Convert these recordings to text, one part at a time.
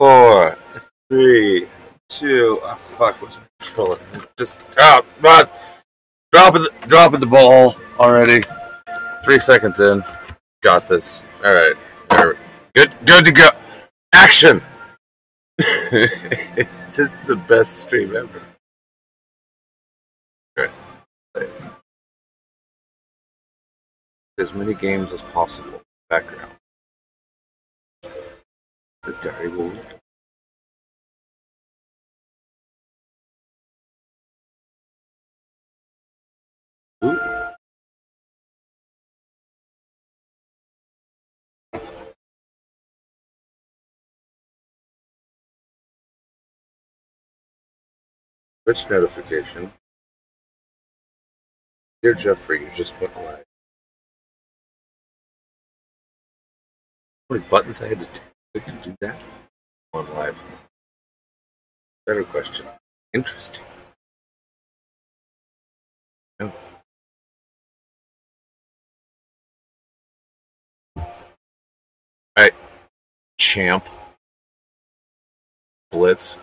4, 3, 2. Oh fuck! What's my controller? Just dropping the ball already. 3 seconds in. Got this. All right. Good to go. Action. This is the best stream ever. All right. Play as many games as possible. Background. It's a Dairy World. Ooh. Twitch notification. Dear Jeffrey, you just went live. How many buttons I had to click to do that? On live. Better question. Interesting. No. Alright. Champ. Blitz.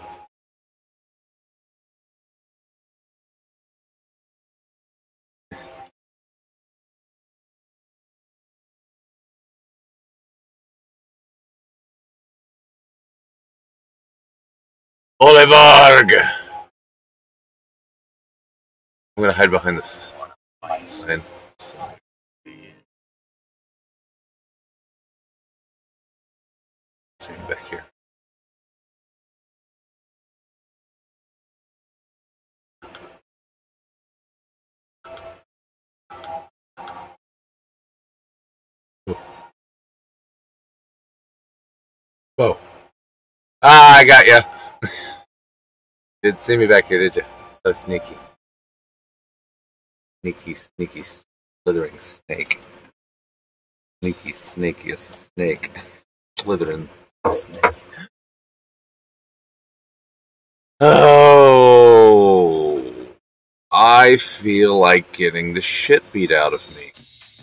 Olivarg! I'm gonna hide behind this sign. See him back here. Whoa. Ah, I got ya. Didn't see me back here, did you? So sneaky. Sneaky, slithering snake. Sneaky, snakiest snake. Slithering snake. Oh, I feel like getting the shit beat out of me.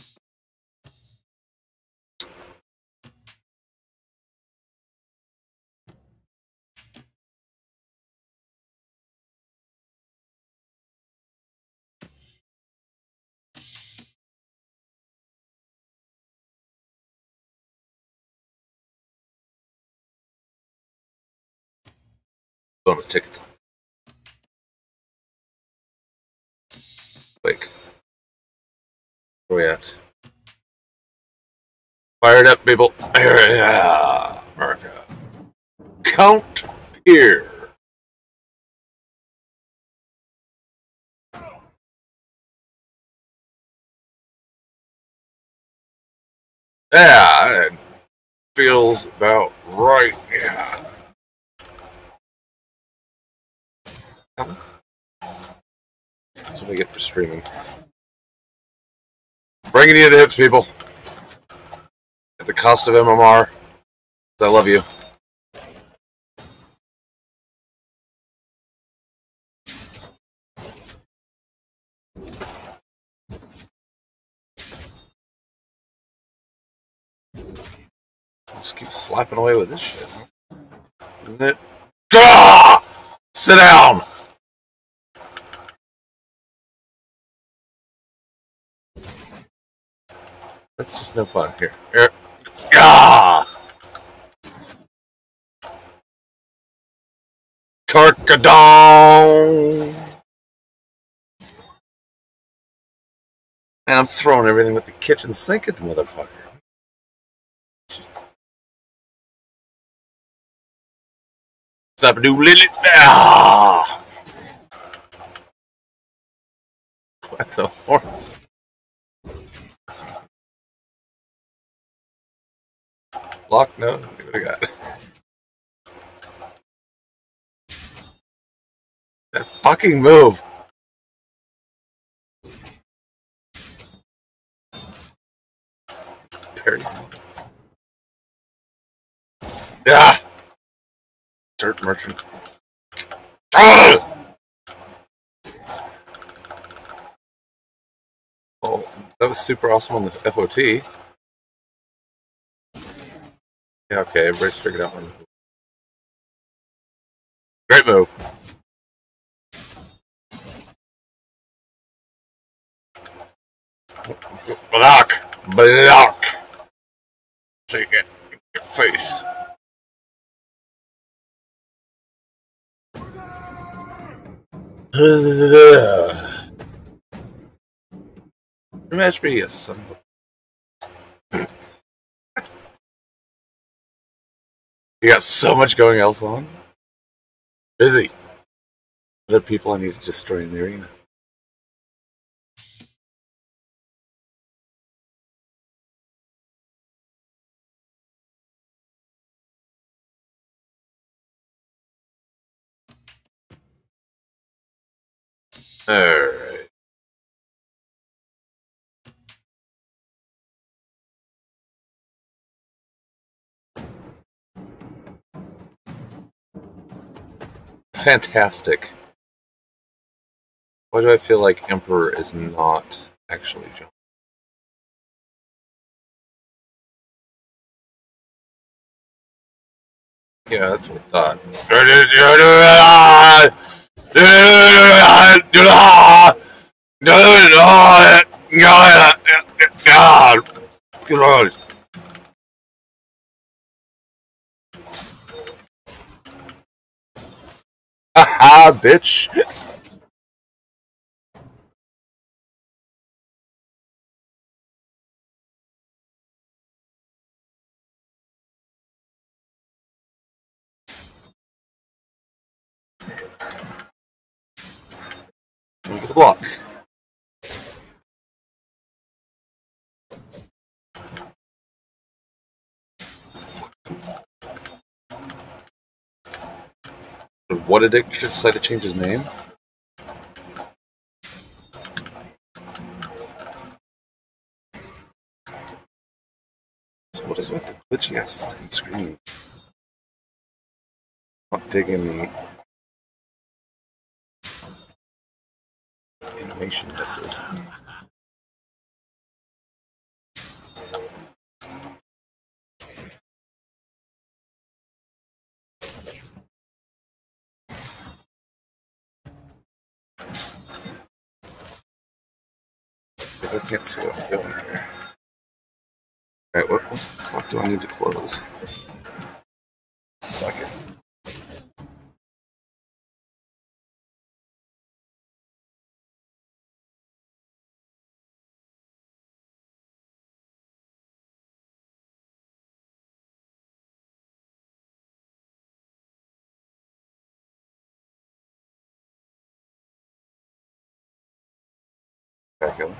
Going to ticket. Like, where we at? Fired up, people. Yeah, America. Count here. Yeah, it feels about right. Yeah. That's what I get for streaming. Bringing you the hits, people. At the cost of MMR. I love you. Just keep slapping away with this shit. Isn't it? Gah! Sit down! That's just no fun. Here. Gah! Carcadon! Man, I'm throwing everything with the kitchen sink at the motherfucker. Stop a do Lily. Ah! What the horse? Lock? No? What do we got? That fucking move! Parry. Yeah! Dirt merchant. Ah! Oh, that was super awesome on the FOT. Yeah, okay, everybody's figured out one. Great move. Block. Block. So you get your face. Match me, yes, son of a... You got so much going else on. Busy. Other people I need to destroy in the arena. Alright. Fantastic. Why do I feel like Emperor is not actually jumping? Yeah, that's what I thought. Haha, bitch. Make it a block. What did it decide to change his name? So what is with the glitchy ass fucking screen? Not digging the animation misses. Because I can't see what I'm doing here. Alright, what the fuck do I need to close? Suck it. Back up.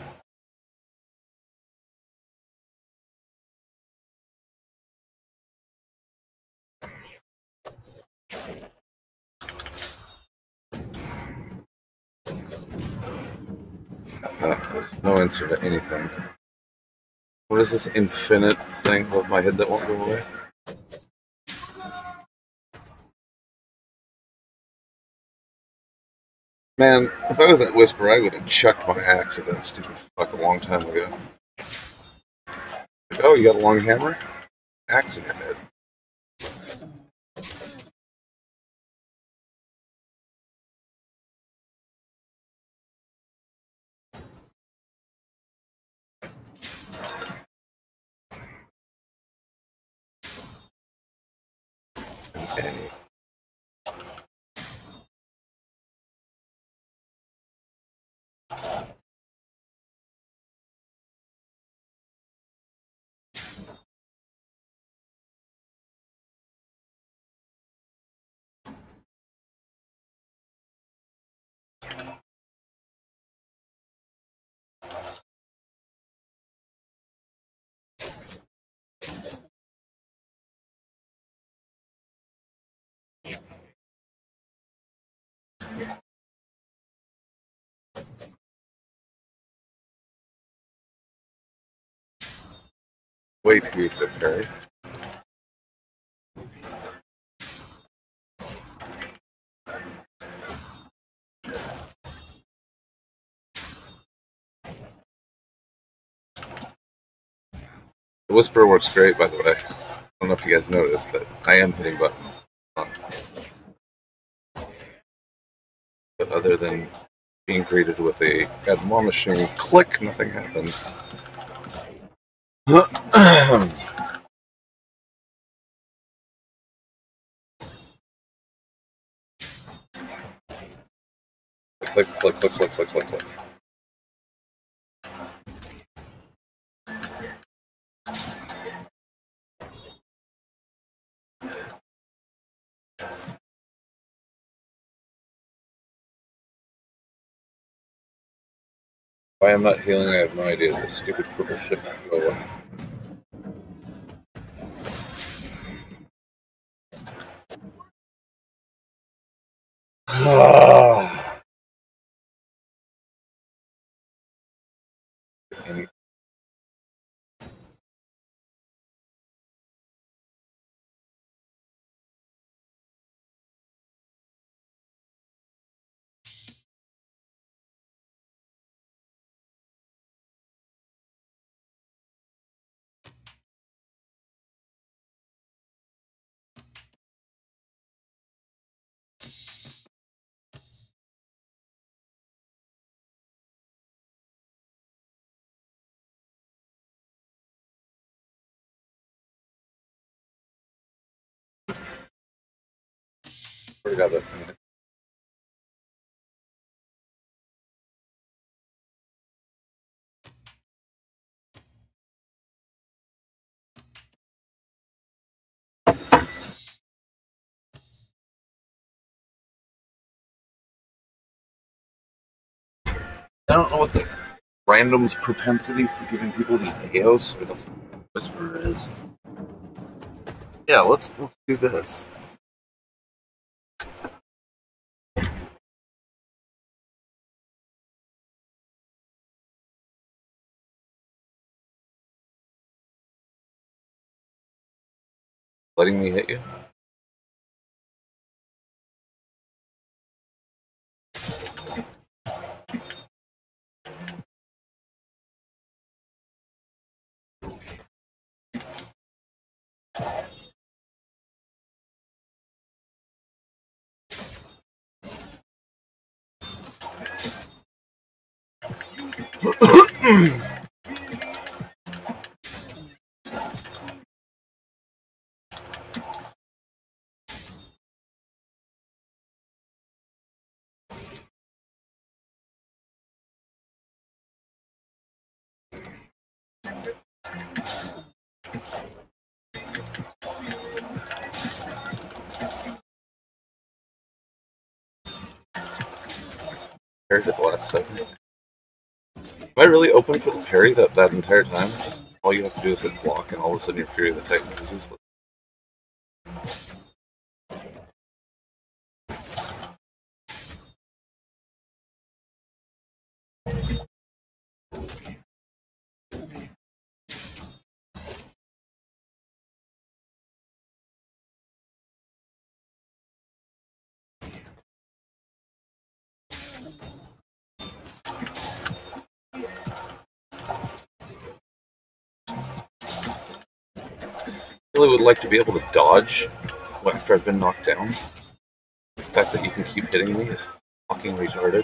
No answer to anything. What is this infinite thing above my head that won't go away? Man, if I was at Whisper, I would have chucked my axe at that stupid fuck a long time ago. Oh, you got a long hammer? Axe in your head. Okay. Way too easy to parry. The Whisper works great, by the way. I don't know if you guys noticed, but I am hitting buttons. other than being greeted with a admonishing click, nothing happens. Click, click, click, click, click, click, click. Why I'm not healing, I have no idea. This stupid purple shit won't go away. Forgot that thing. I don't know what the random's propensity for giving people the Eos or the Whisperer is. Yeah, let's do this. Letting me hit you? Parried at the last second. Am I really open for the parry that entire time? Just all you have to do is hit block, and all of a sudden your Fury of the Titans is useless. I really would like to be able to dodge after I've been knocked down. The fact that you can keep hitting me is fucking retarded.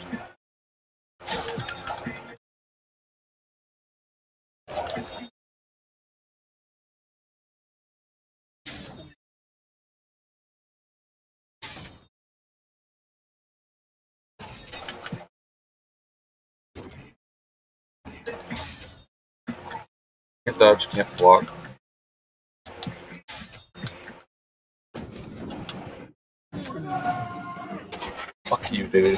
Can't dodge, can't block. Fuck you, dude.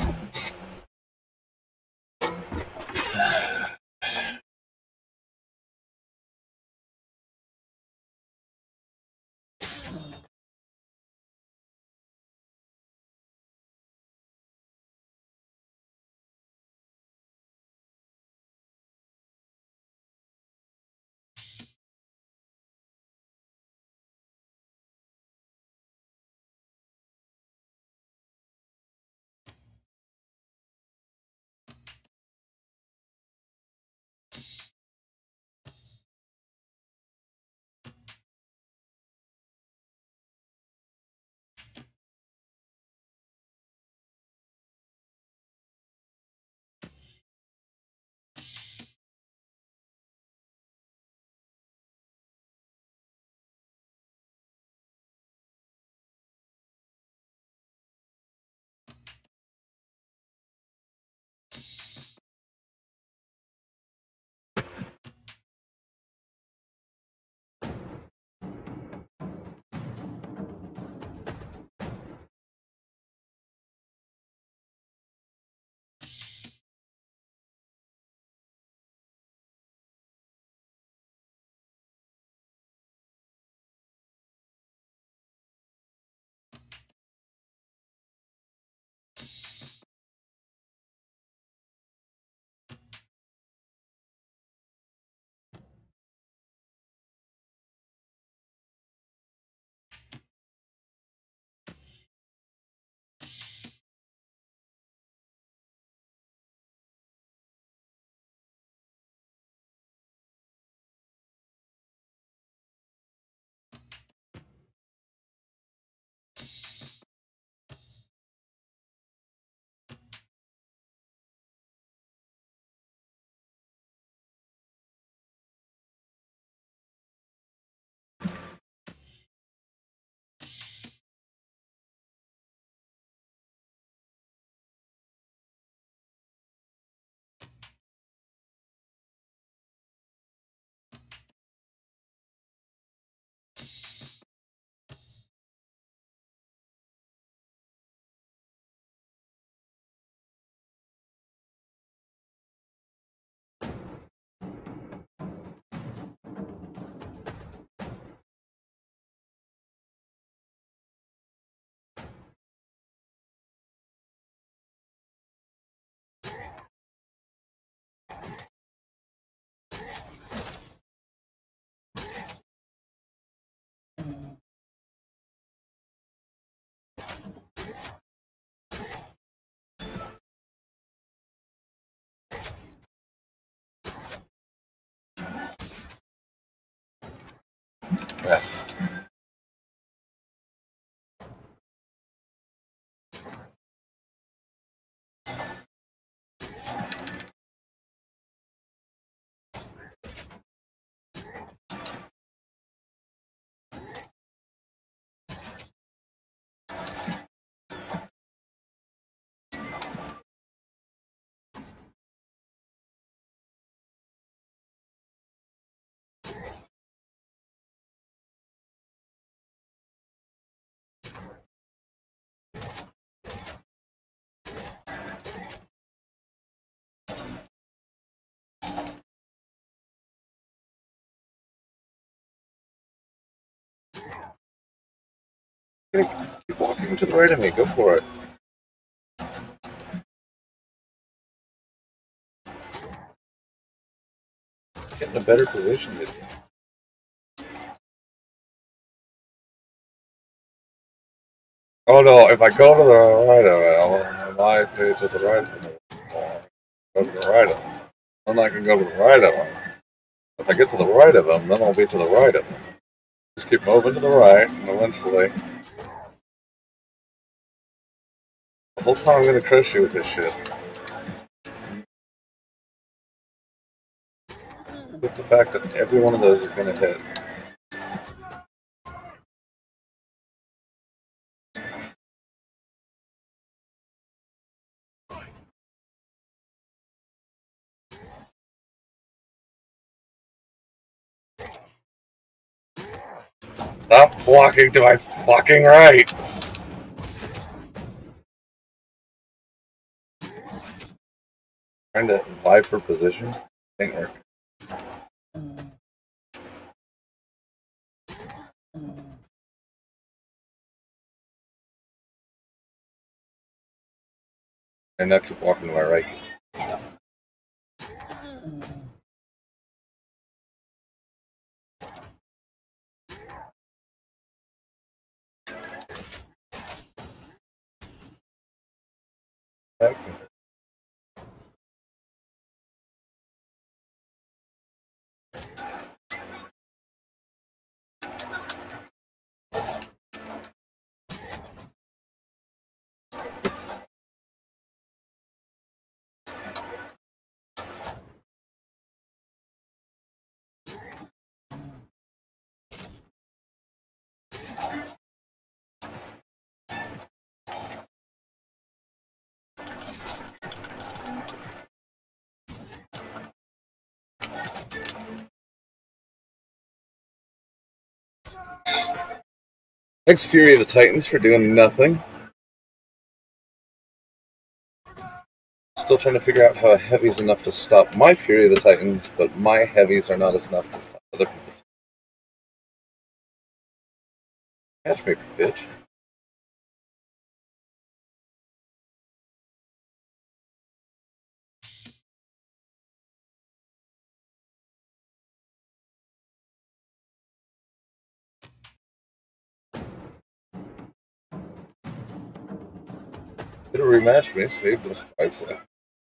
Yeah. Keep walking to the right of me. Go for it. Get in a better position. Oh no, if I go to the right of it, I might be to the right of it. Go to the right of it. Then I can go to the right of them. If I get to the right of them, then I'll be to the right of them. Just keep moving to the right, and eventually... The whole time I'm going to crush you with this shit. With the fact that every one of those is going to hit. Stop walking to my fucking right! Trying to vibe for position. Ain't working. And now keep walking to my right. Back. Thanks, Fury of the Titans, for doing nothing. Still trying to figure out how a heavy's enough to stop my Fury of the Titans, but my heavies are not enough to stop other people's. Catch me, bitch. Did a rematch me, saved us 5 seconds.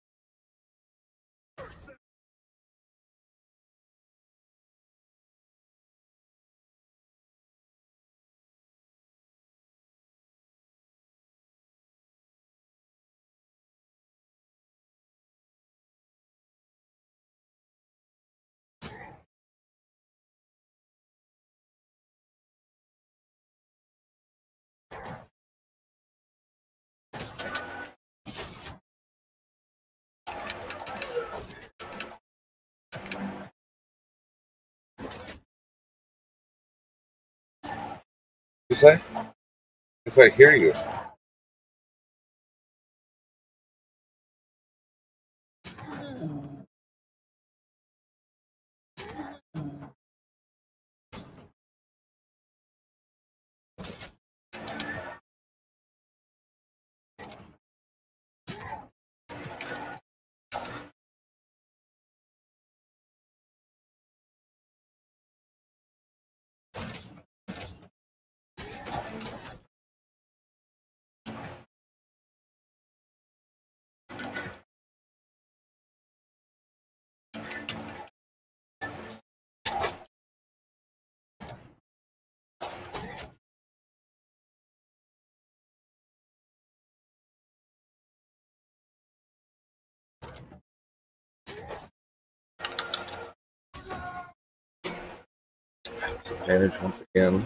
You say? I can't quite hear you. Disadvantage once again.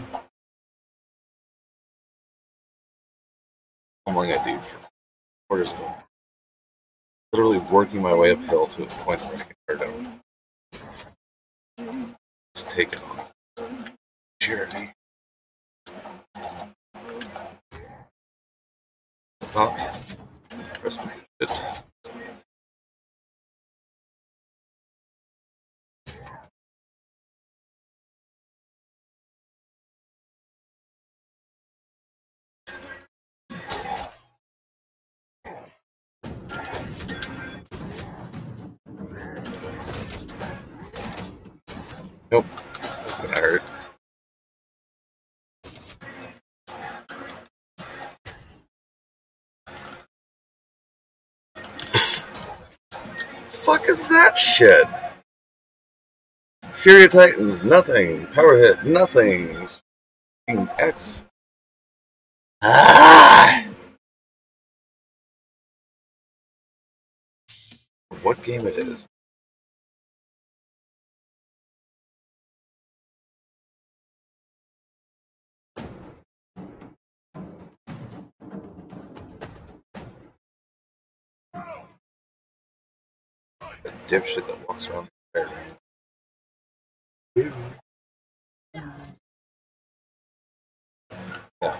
I'm only gonna do for quarters of them. Literally working my way uphill to a point where I can tear down. Let's take it on. Jeremy. Not rest with it. Nope. That's gonna hurt. Fuck is that shit? Fury Titans, nothing. Power hit, nothing. X. Ah! What game it is? The dipshit that walks around the fair. Yeah.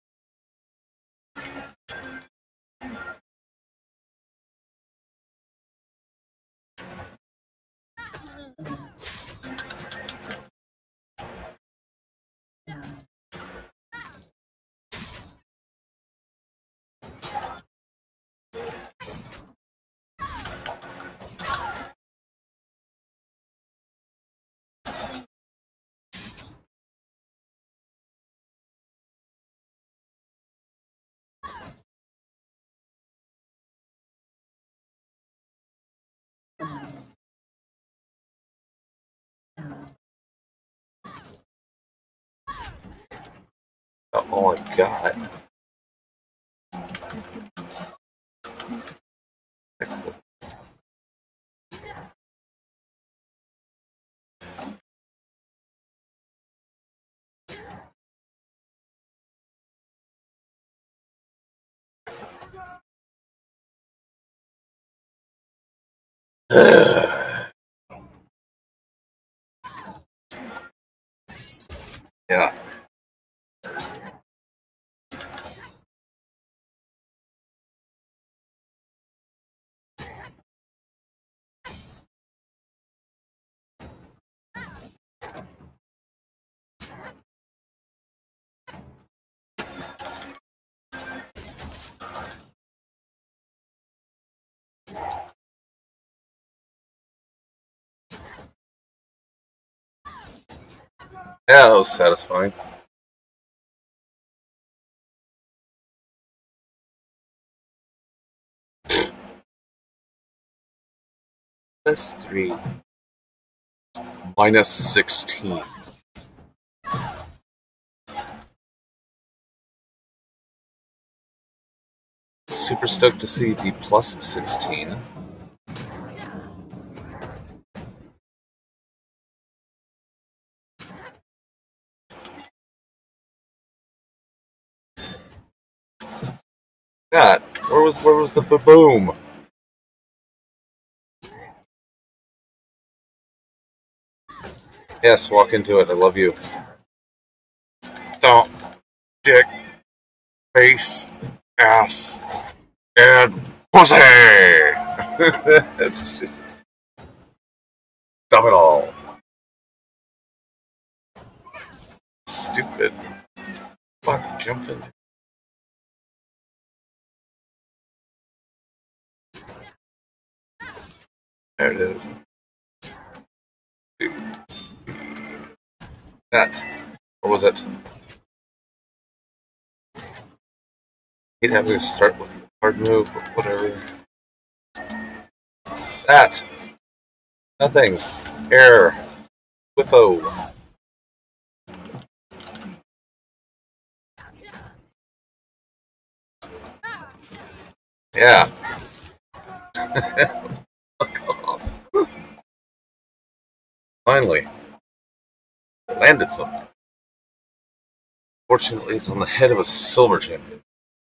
About all I got. X doesn't. Yeah. Yeah, that was satisfying. Plus 3. Minus 16. Super stoked to see the plus 16. God, where was the boom? Yes, walk into it. I love you. Stomp, dick, face, ass, and pussy. Stop it all. Stupid. Fuck, jumping. There it is. That. What was it? He'd have to start with a hard move, or whatever. That. Nothing. Error. Whiffo. Yeah. Fuck off. Finally. landed something. Fortunately, it's on the head of a silver champion.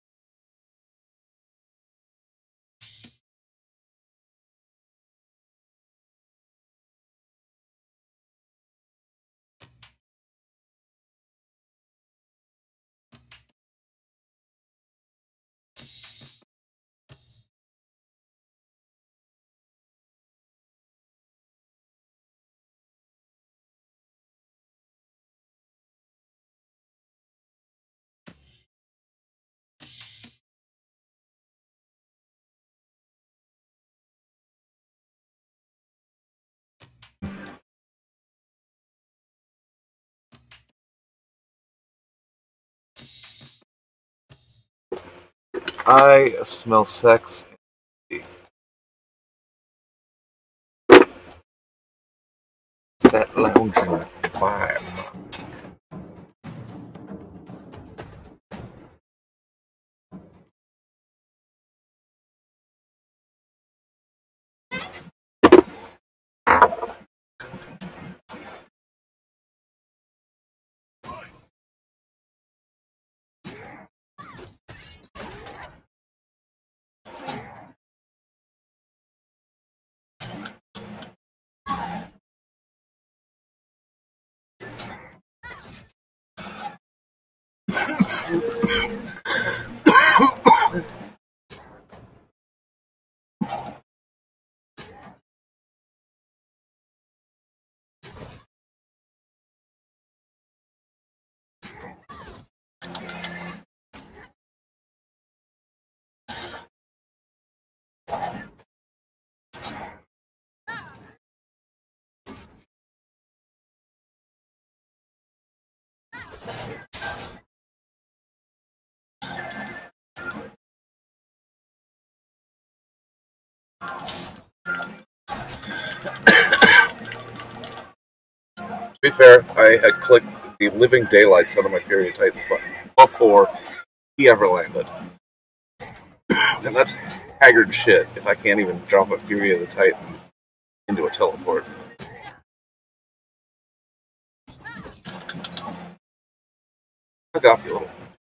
I smell sex. It's that lounging vibe. To be fair, I had clicked the Living Daylights out of my Fury of Titans button before he ever landed. And that's haggard shit if I can't even drop a Fury of the Titans into a teleport. Fuck off, you little.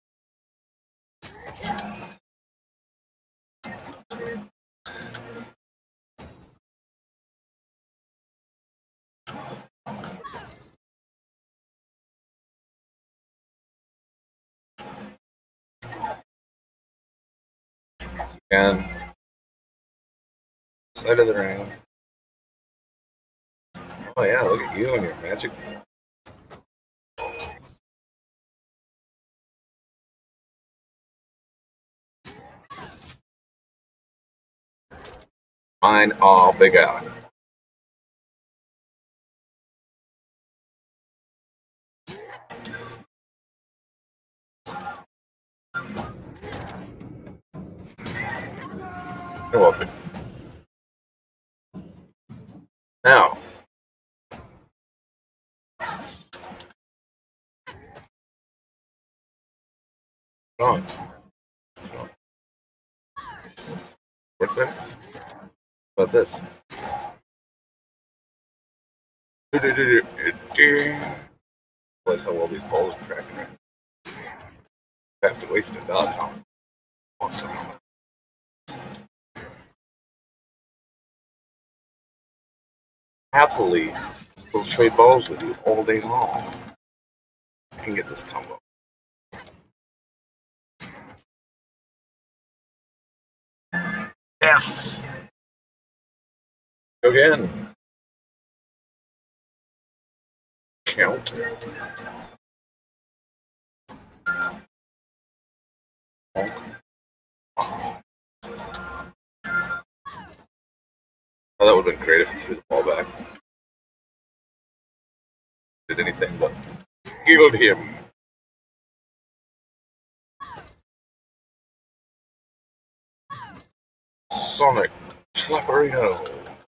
Again, side of the ring. Oh yeah, look at you and your magic. Mine all bigger. You're welcome. Now, on. What's that? How about this? Realize how well these balls are tracking right. I have to waste a dodge on them. Happily, we'll trade balls with you all day long. I can get this combo. F. Go again. Count. Oh, that would have been great if he threw the ball back. Did anything but healed him. Sonic Clapperino.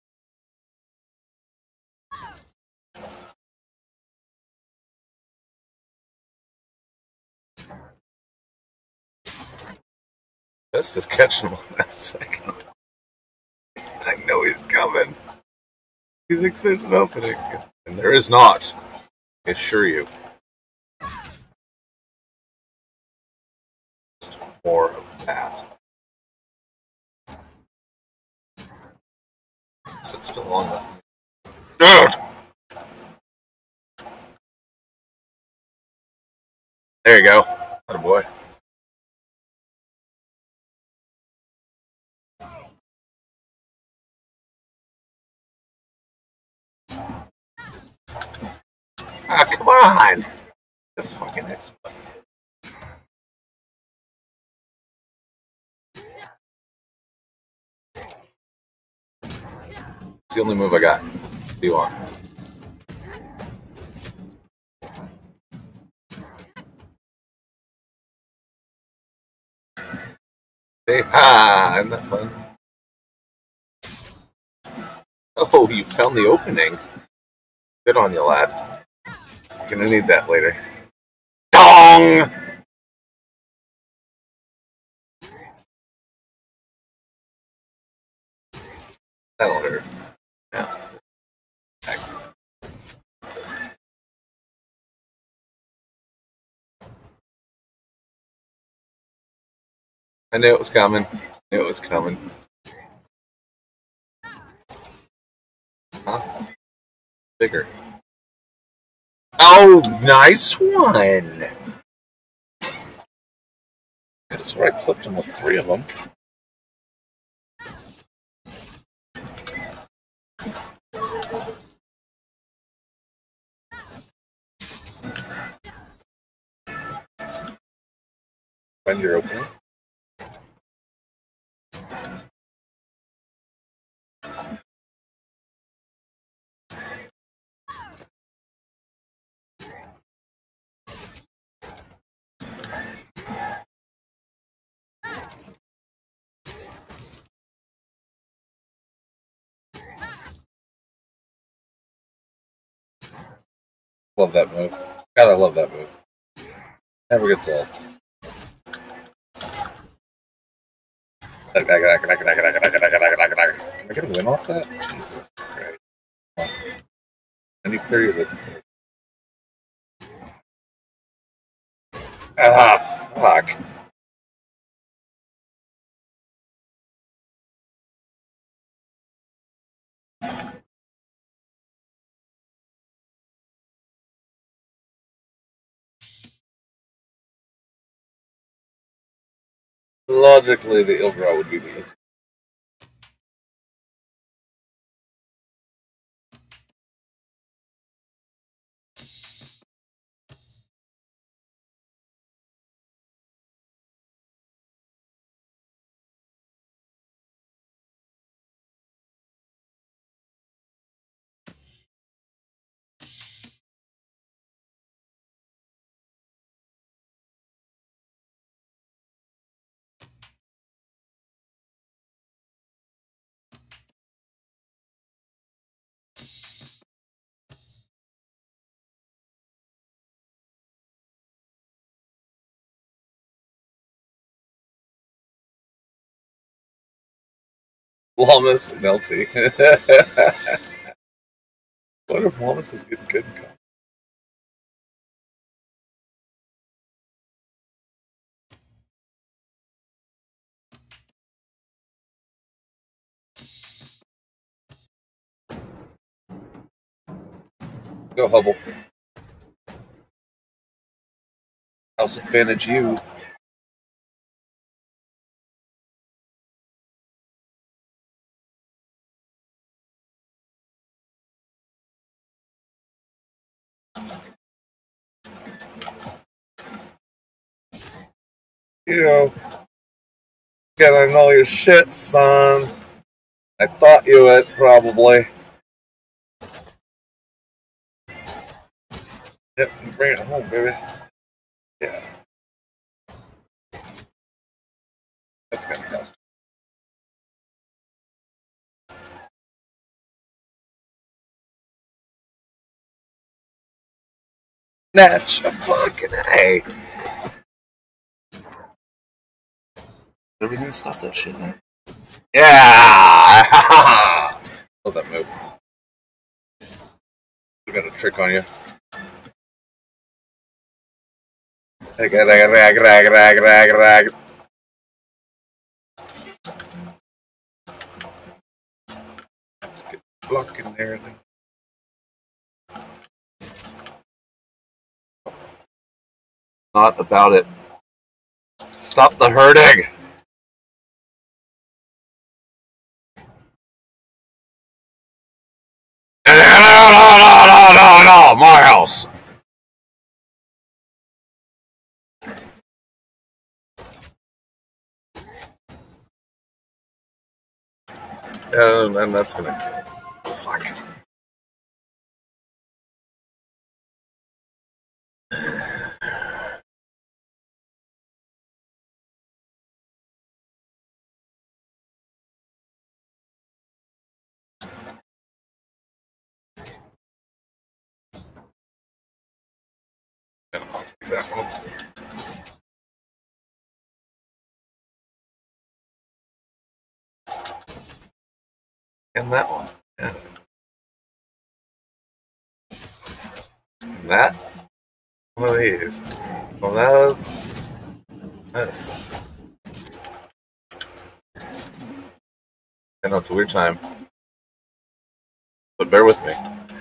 Best is catching him on that second. I know he's coming. He thinks there's an opening. And there is not. I assure you. Just more of that. Sit still long enough. There you go. Atta boy. Ah, come on! The fucking X button. It's the only move I got. What do you want? Hey, ha! Isn't that fun? Oh, you found the opening. Good on you, lad. You're gonna need that later. Dong! That'll hurt. Yeah. I knew it was coming. I knew it was coming. Huh? Bigger. Oh, nice one! That's where I clipped him with 3 of them. Find your opening. Love that move. God, I love that move. Never gets old. Can I get a win off that? Jesus Christ. And he clears it. Ah, fuck. Logically, the Ilgra would be the easy. Llamas and LT. What if Llamas is getting good? Go Hubble. House advantage you. You gotta know your shit, son. I thought you would, probably. Yep, bring it home, baby. Yeah. That's gonna cost. Natch, fucking A. Everything stop that shit now. Yeah! Love that move. I got a trick on you. Rag. Get block in there. Not about it. Stop the hurting. No, my house. And that's gonna kill. Fuck. I'll take that one. And that one. Yeah. And that. One of these. One of those. This. I know it's a weird time, but bear with me.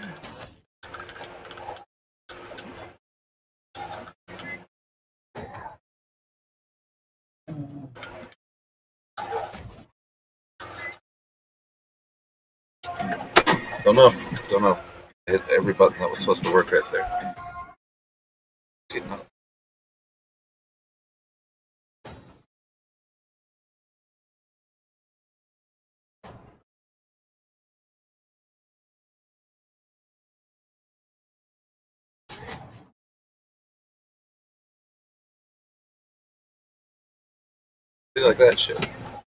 Don't know. I hit every button that was supposed to work right there. Did not. Do like that shit.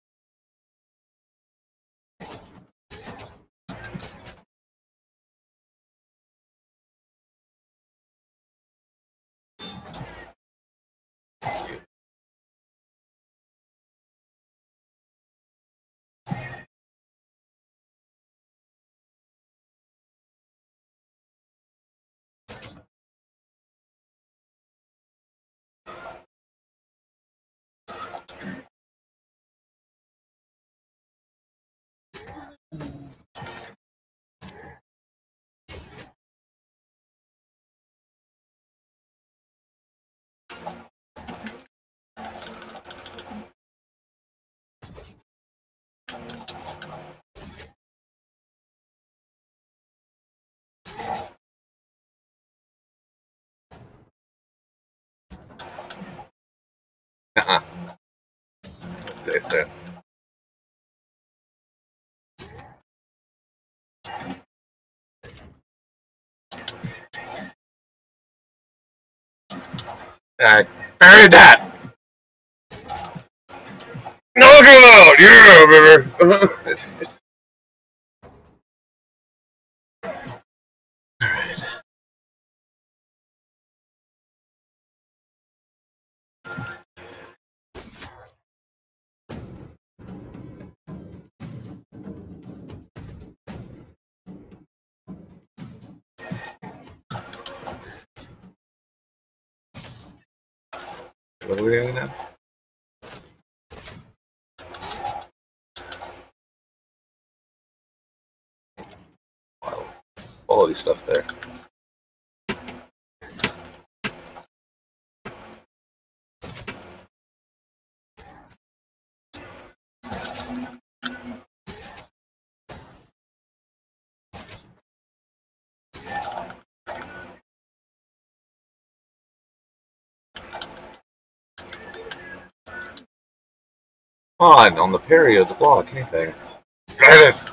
What did I say? I buried that! Knock it out! Yeah, baby! Alright. What are we doing now? Wow. Quality stuff there. On the parry of the block, anything. Get it!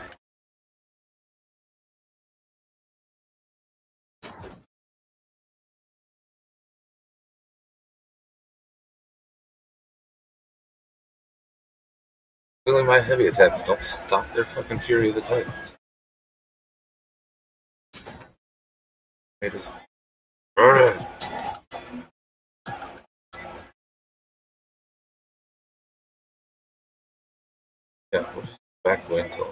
Really, my heavy attacks don't stop their fucking Fury of the Titans. They just. Yeah, we'll just back away until.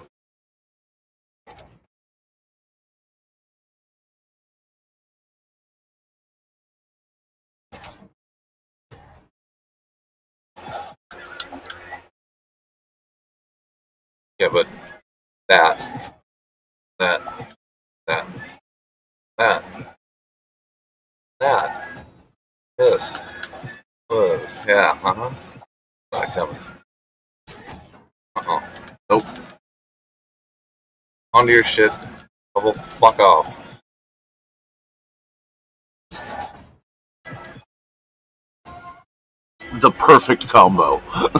Yeah, but that, that, that, that, that, this was, yeah, not coming. Nope. Onto your shit. Bubble, fuck off. The perfect combo.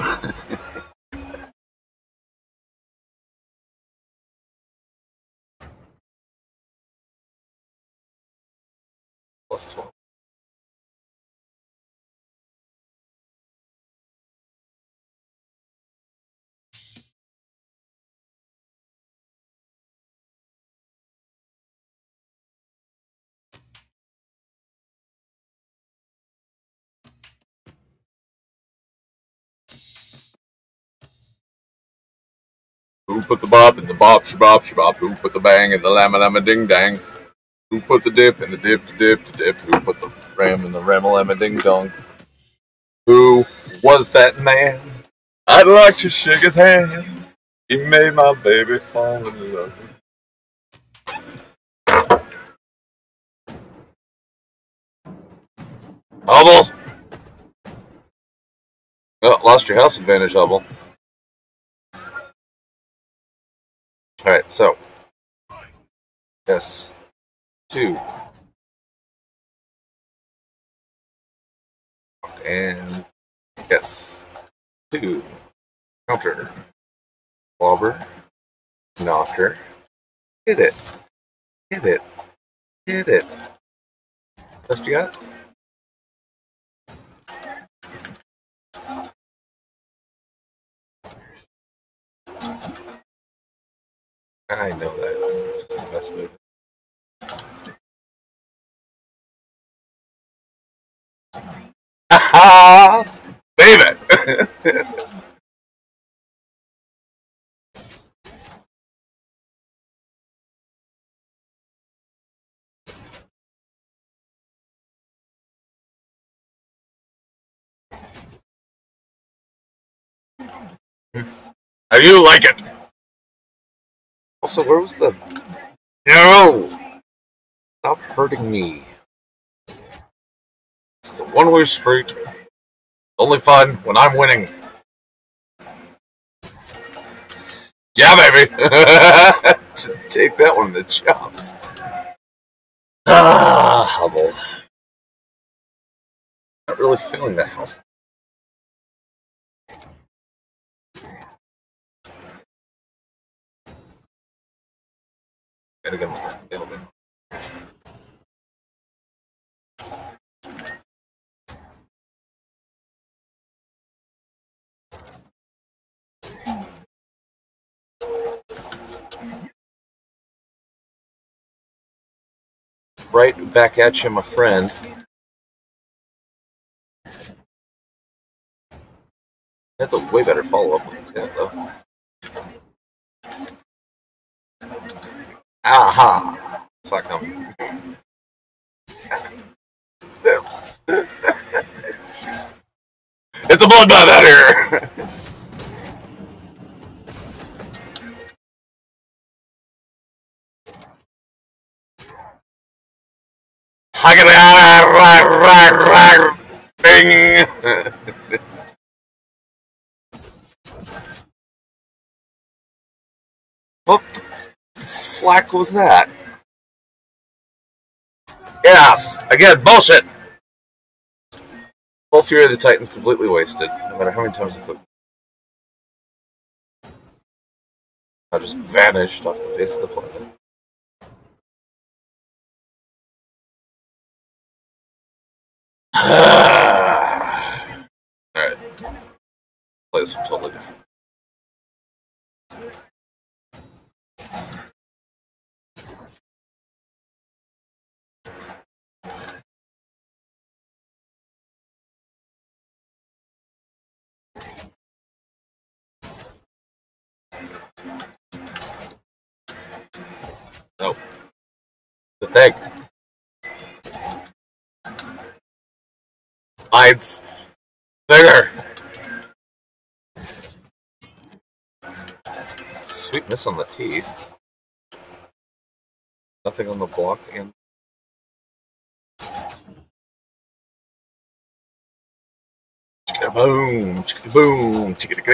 Plus 12. Who put the bop in the bop shabop shabop? Who put the bang in the lama lama ding dang? Who put the dip in the dip to dip to dip? Who put the ram in the rama lama ding dong? Who was that man? I'd like to shake his hand. He made my baby fall in love. Hubble! Oh, lost your house advantage, Hubble. Alright, so. Yes. 2. And. Yes. 2. Counter. Wobber. Knocker. Hit it. Hit it. Hit it. Best you got? I know that is just the best move. Ha! Save it! How do you like it? Also, where was the... No! Stop hurting me. It's a one-way street. Only fun when I'm winning. Yeah, baby! Just take that one in the chops. Ah, Hubble. Not really feeling that house. Gotta get with that building. Right back at you, my friend. That's a way better follow-up with this guy, though. Aha! Fuck him. It's a bloodbath out here! Bing! What the flack was that? Yes! Again, bullshit! Full Fury of the Titans completely wasted, no matter how many times I click. I just vanished off the face of the planet. Alright. Play this one totally different. Nope. The thing. Mine's bigger. Sweet miss on the teeth. Nothing on the block and boom, boom,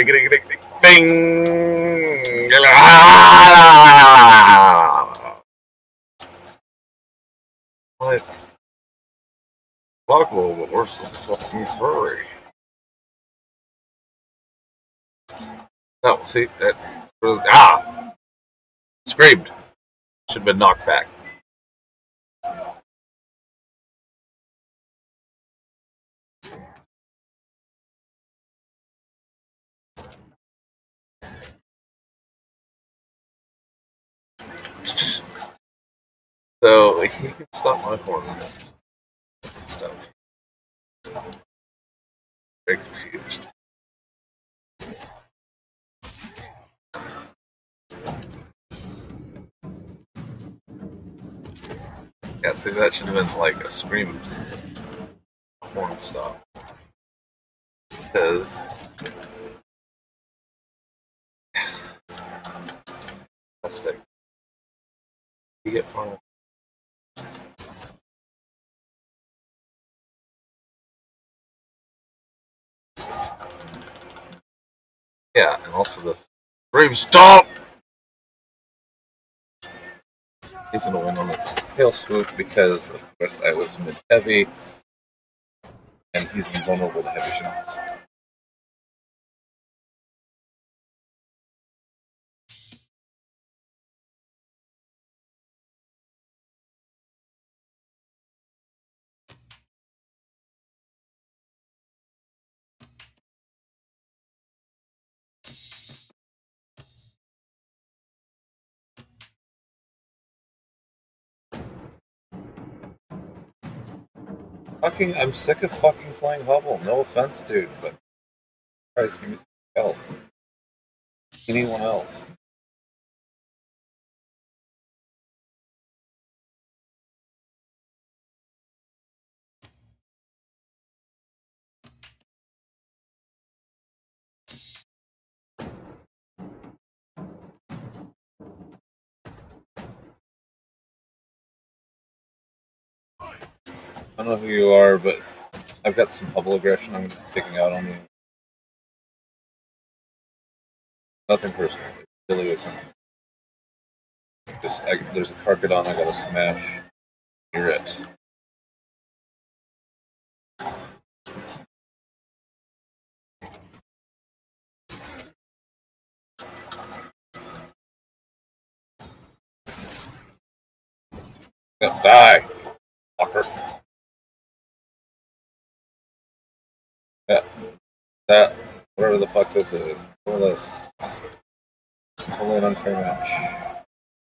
bing. What? Block a little bit worse than fucking furry. No, see that? Screamed. Should have been knocked back. So he can stop my horns. Stuff. Very confused. Yeah, see, that should have been like a scream horn stop. Because fantastic. You get fun. Yeah, and also this scream stop! He's gonna win on the tail swoop because of course I was mid heavy and he's invulnerable to heavy shots. I'm sick of fucking playing Hubble. No offense, dude, but Christ, give me some help. Anyone else? I don't know who you are, but I've got some Hubble aggression I'm taking out on you. Nothing personal. It really isn't. There's a Carcadon I gotta smash. You're it. Die, fucker. Yeah, that, whatever the fuck this is. Look at this. Totally an unfair match.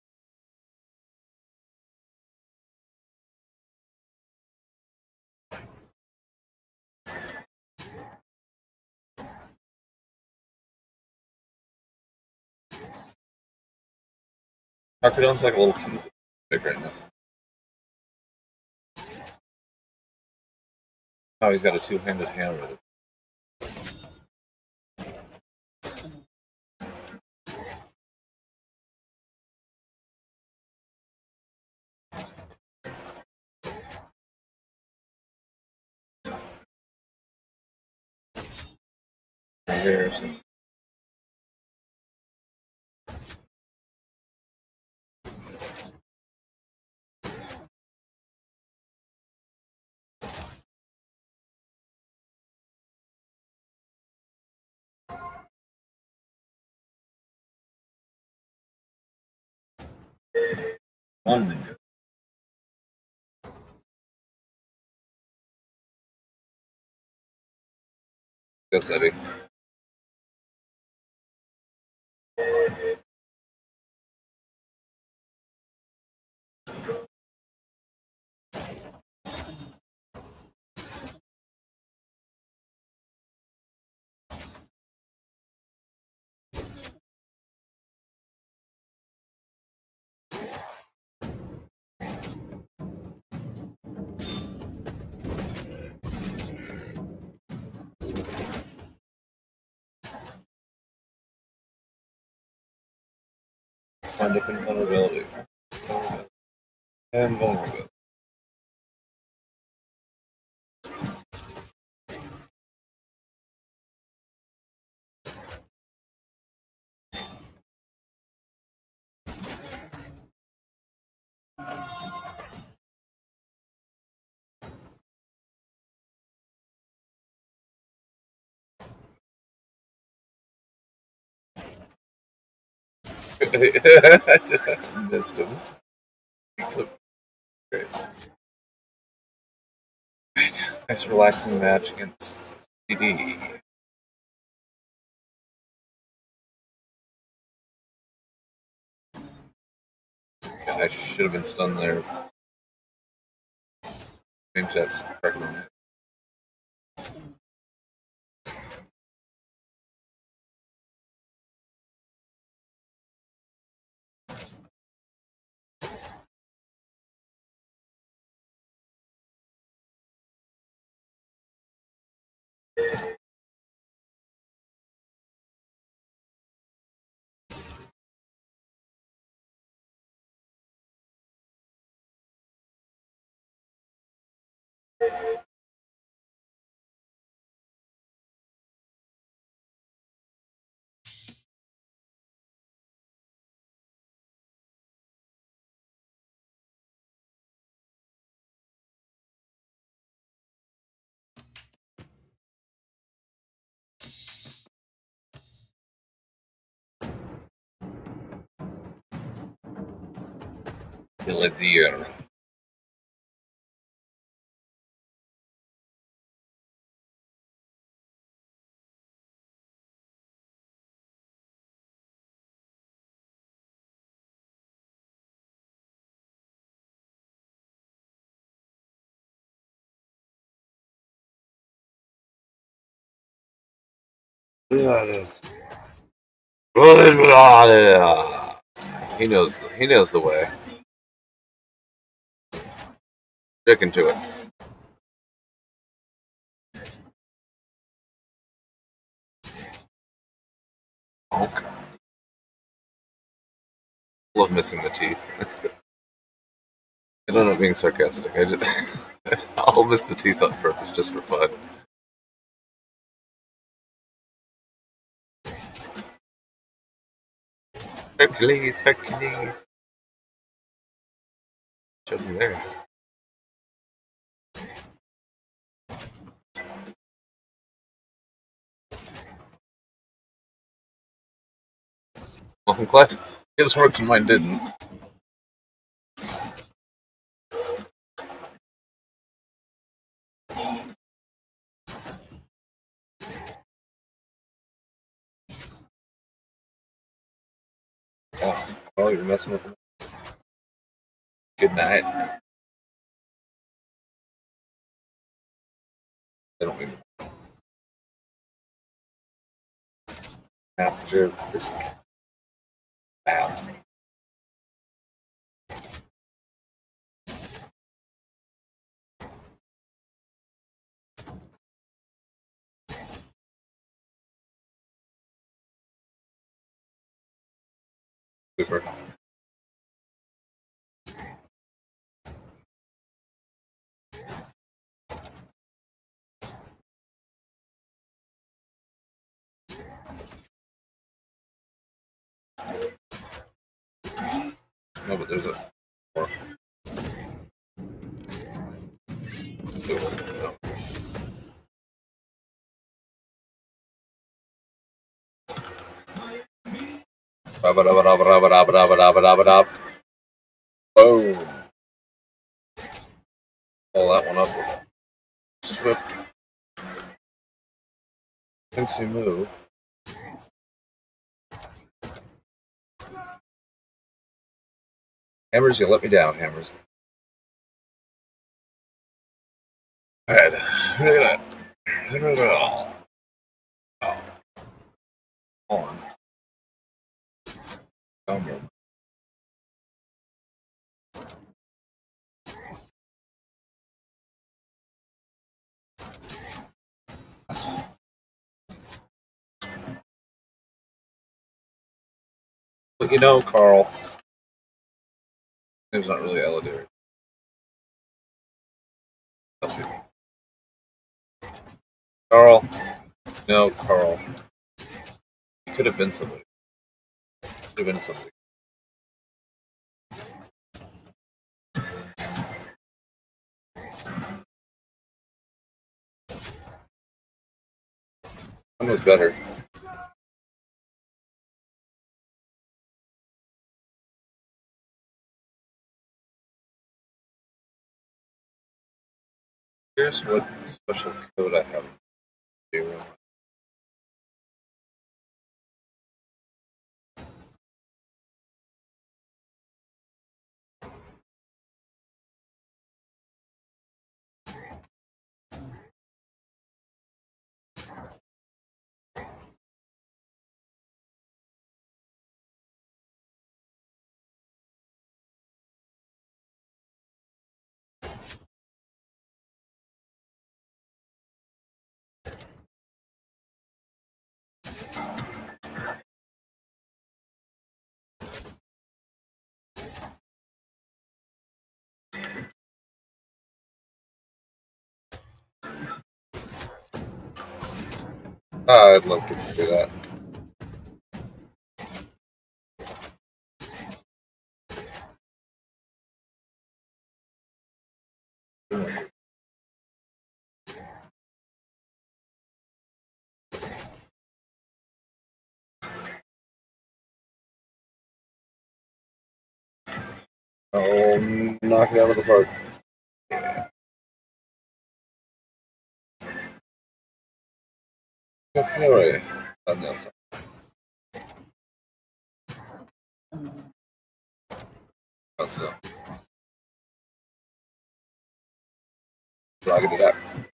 Carcadon's like a little kid big right now. Oh, he's got a two-handed hammer with it. There's one minute. Yes, Eddie. Wind up in vulnerability. And vulnerability. Missed him. Great. Right. Nice relaxing match against CD. Yeah, I should have been stunned there. I think that's correct. Dear. He knows the way. Stick into it. Okay. Love missing the teeth. I don't know being sarcastic. I'll miss the teeth on purpose just for fun. Hercules, Hercules. Should be there. Well, I'm glad his worked and mine didn't. Oh, you're messing with him. Good night. I don't mean master of this. Wow. Super. No, but there's a more. No. Boom. Pull that one up with a swift, fancy move. Hammers, you let me down, Hammers. On. But you know, Carl, there's not really elevator. Carl, no, Carl. He could have been somebody. Could have been somebody. One was better. Here's what special code I have. I'd love to do that. Oh, knock it out of the park. Go Fury. Let's go. Drag it up.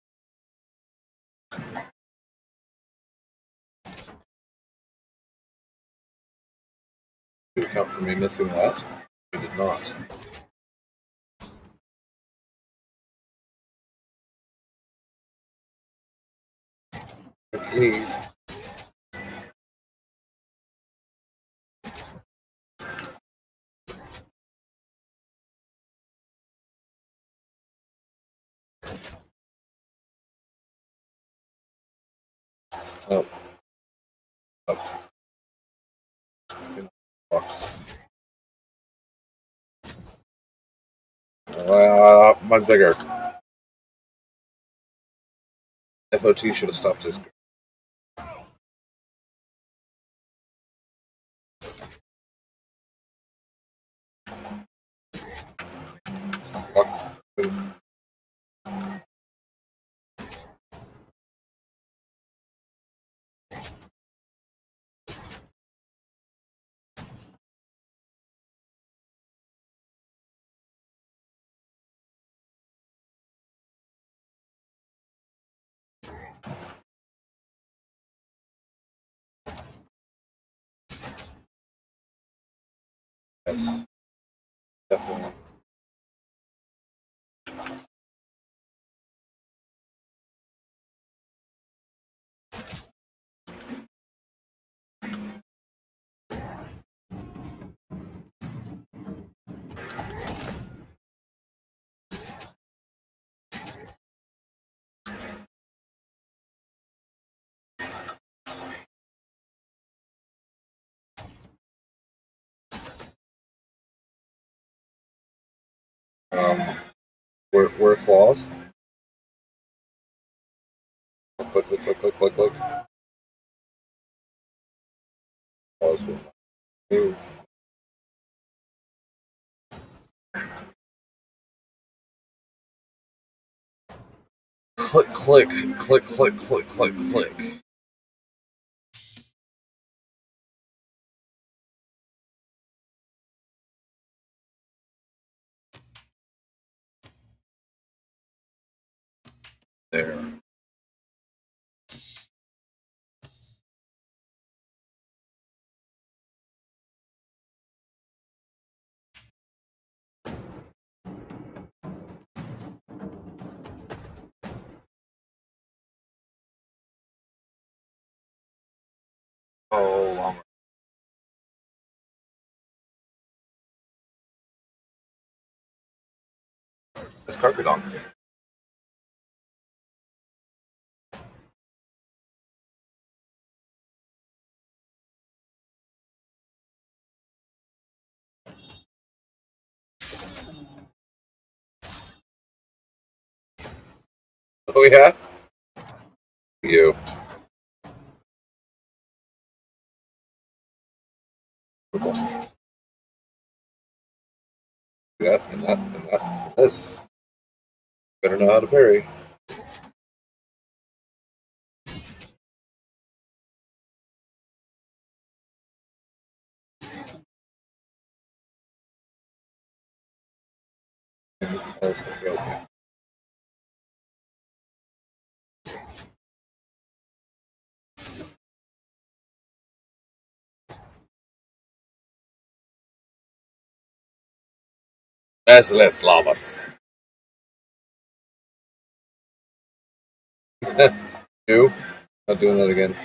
Did it count for me missing that? We did not. Leave. Oh. Oh. Much bigger. FOT should have stopped his. Yes, definitely. Where claws? Click, click, click, click, click, click. Claws will move. Click, click, click, click, click, click, click. There. Oh, long It's Crocodile. Oh yeah? You. That and that and that and this. Better know how to parry. Okay. That's less llamas. New? Not doing that again.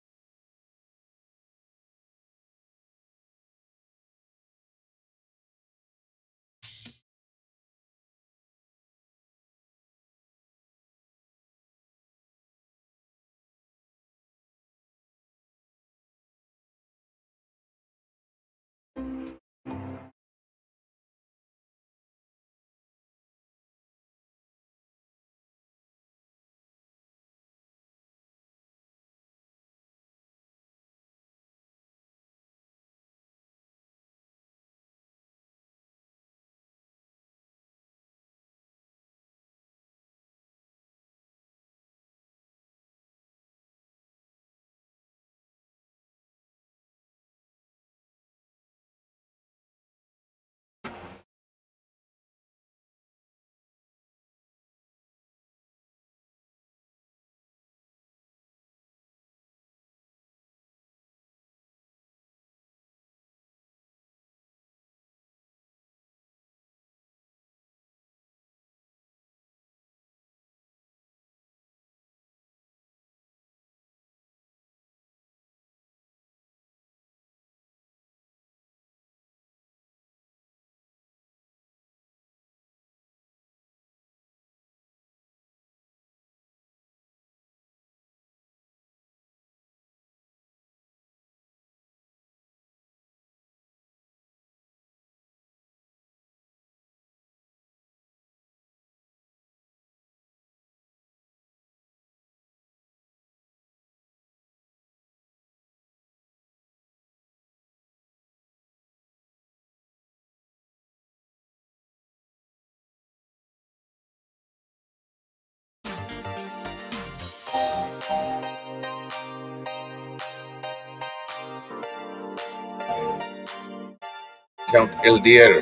Count Eldir.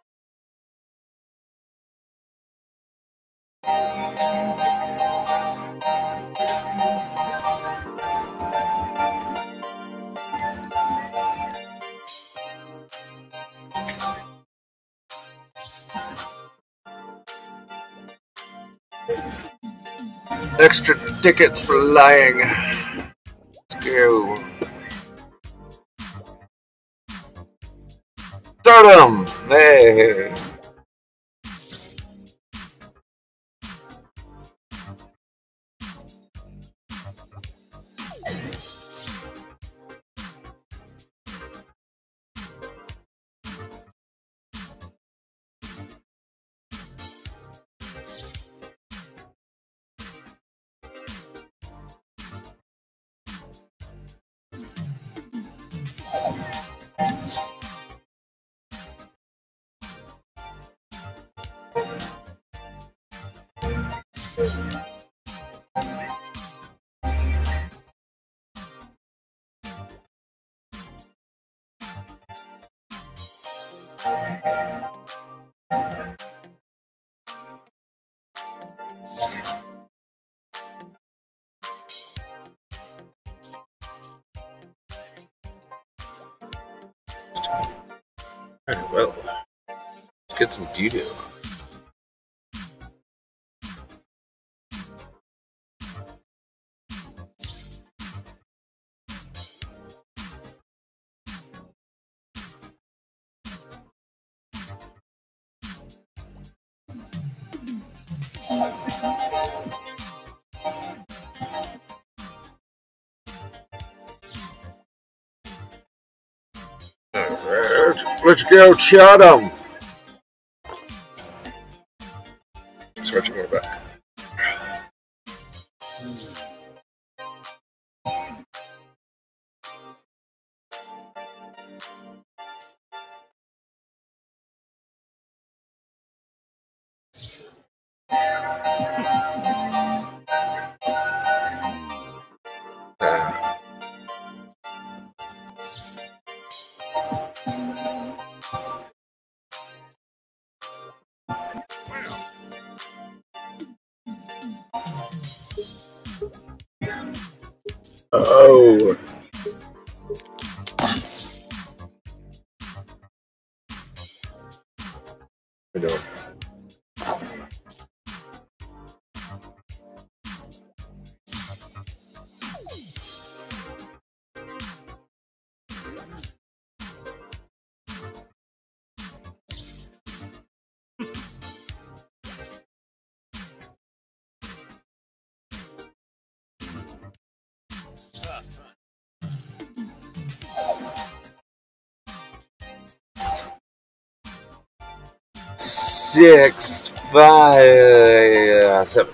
Extra tickets for lying. Let's go. Start 'em! Hey! Alright, well, let's get some doo-doo. Let's go, Chatham. Stretching my back. Oh. I know. Six, 5, 7.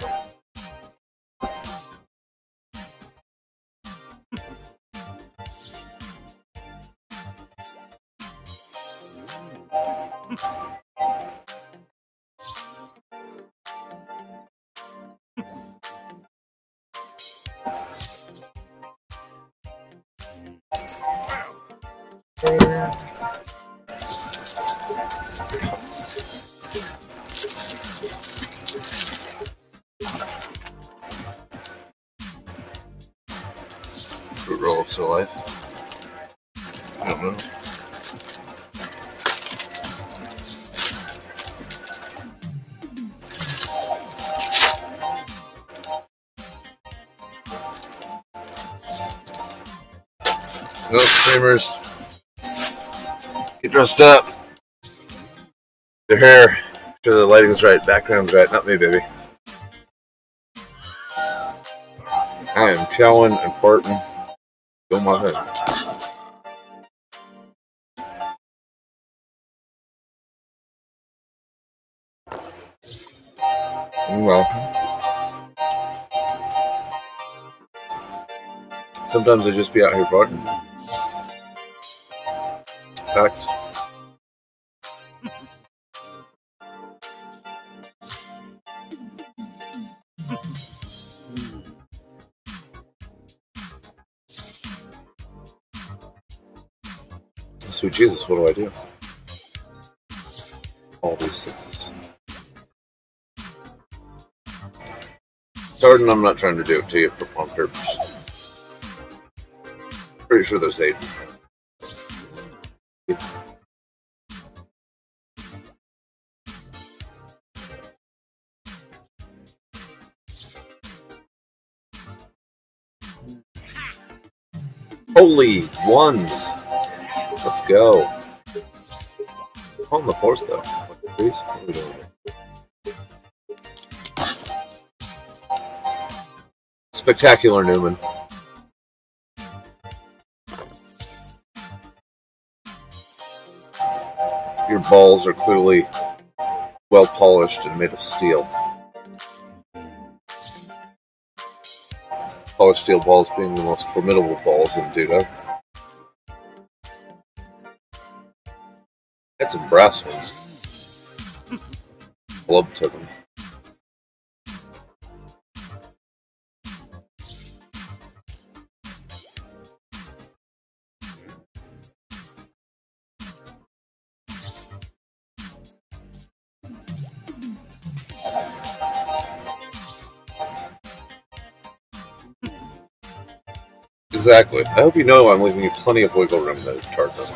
Roll up to life. I don't know. No streamers. Get dressed up. Their hair. Sure the lighting's right, background's right. Not me, baby. I am chowing and farting. Go my head. Well, sometimes I just be out here farting. Facts. Sweet Jesus, what do I do? All these sixes. Pardon, I'm not trying to do it to you on purpose. Pretty sure there's 8. Holy ones! Let's go. On the force though. Please. What are we doing here? Spectacular Newman. Your balls are clearly well polished and made of steel. Polished steel balls being the most formidable balls in Dudo. Had some brass ones. Blub took them. Exactly. I hope you know I'm leaving you plenty of wiggle room in those targets.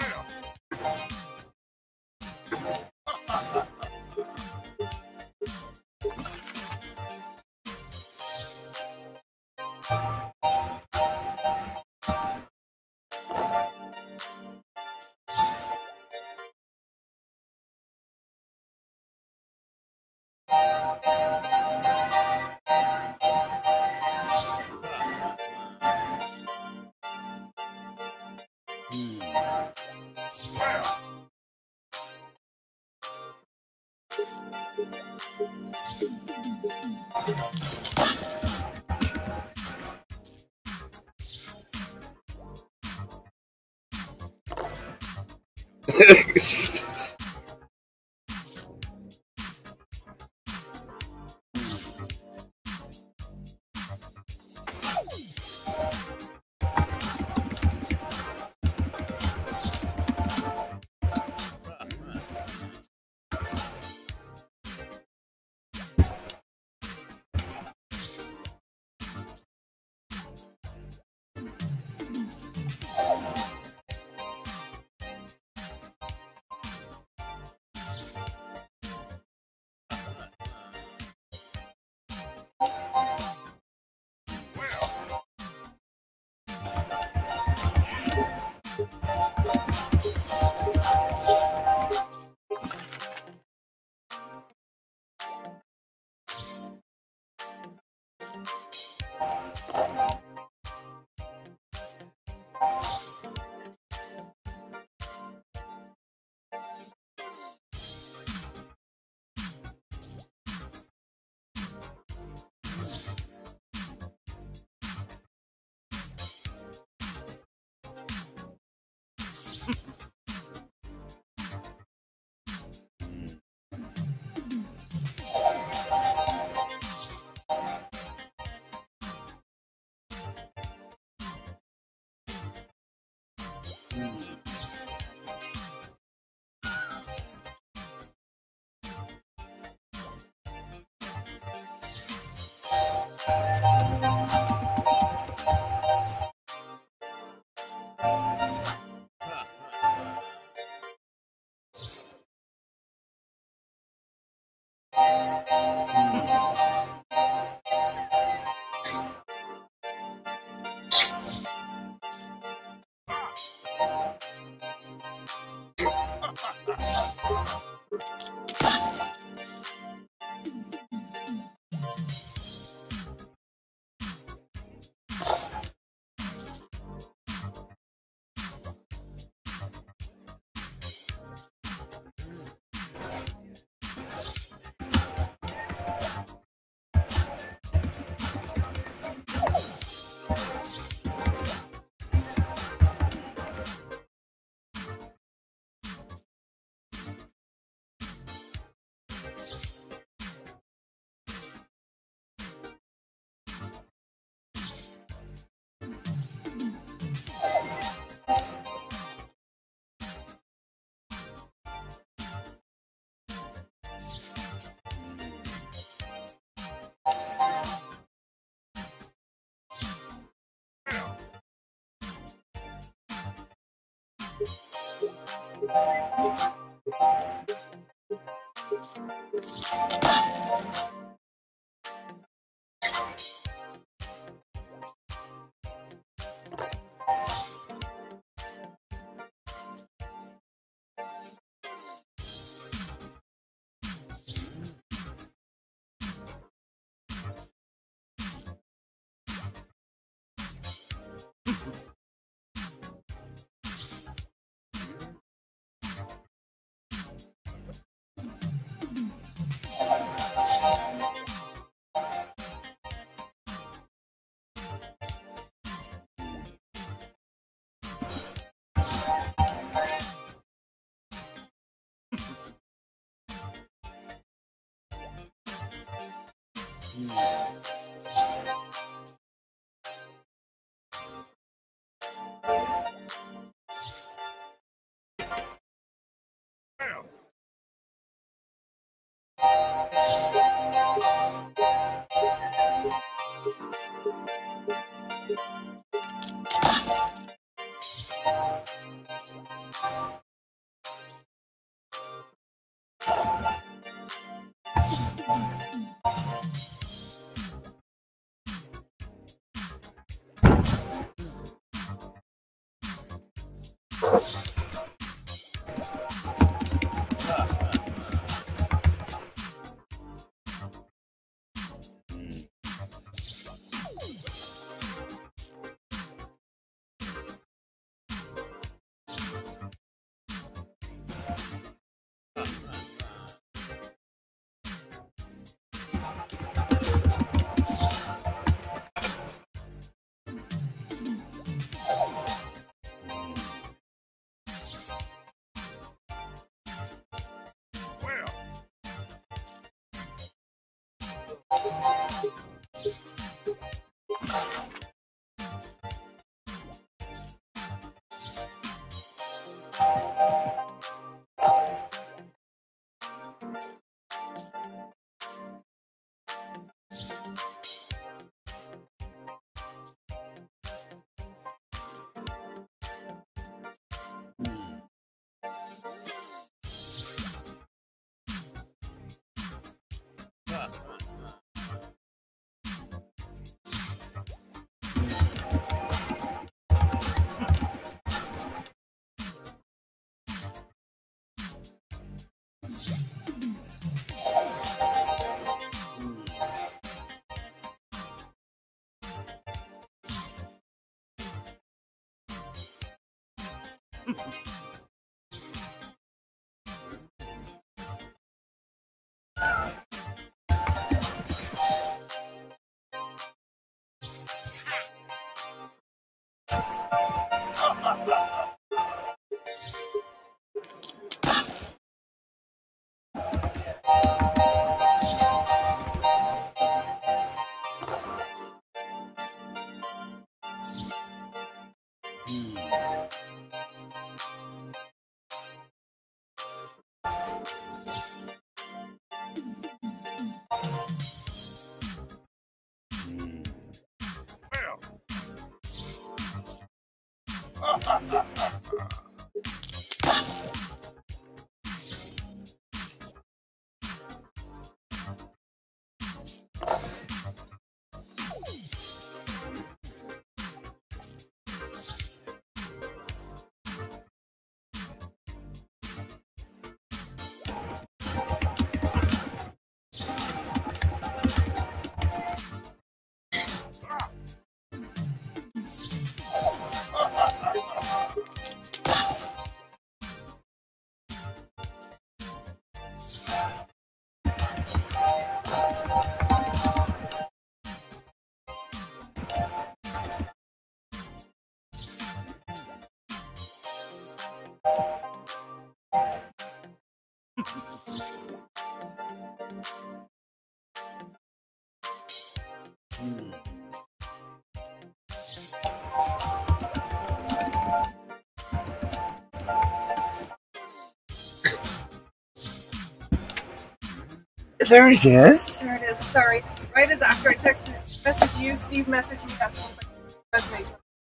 There it is. There it is. Sorry. Right as after I messaged you, Steve messaged me. That's me.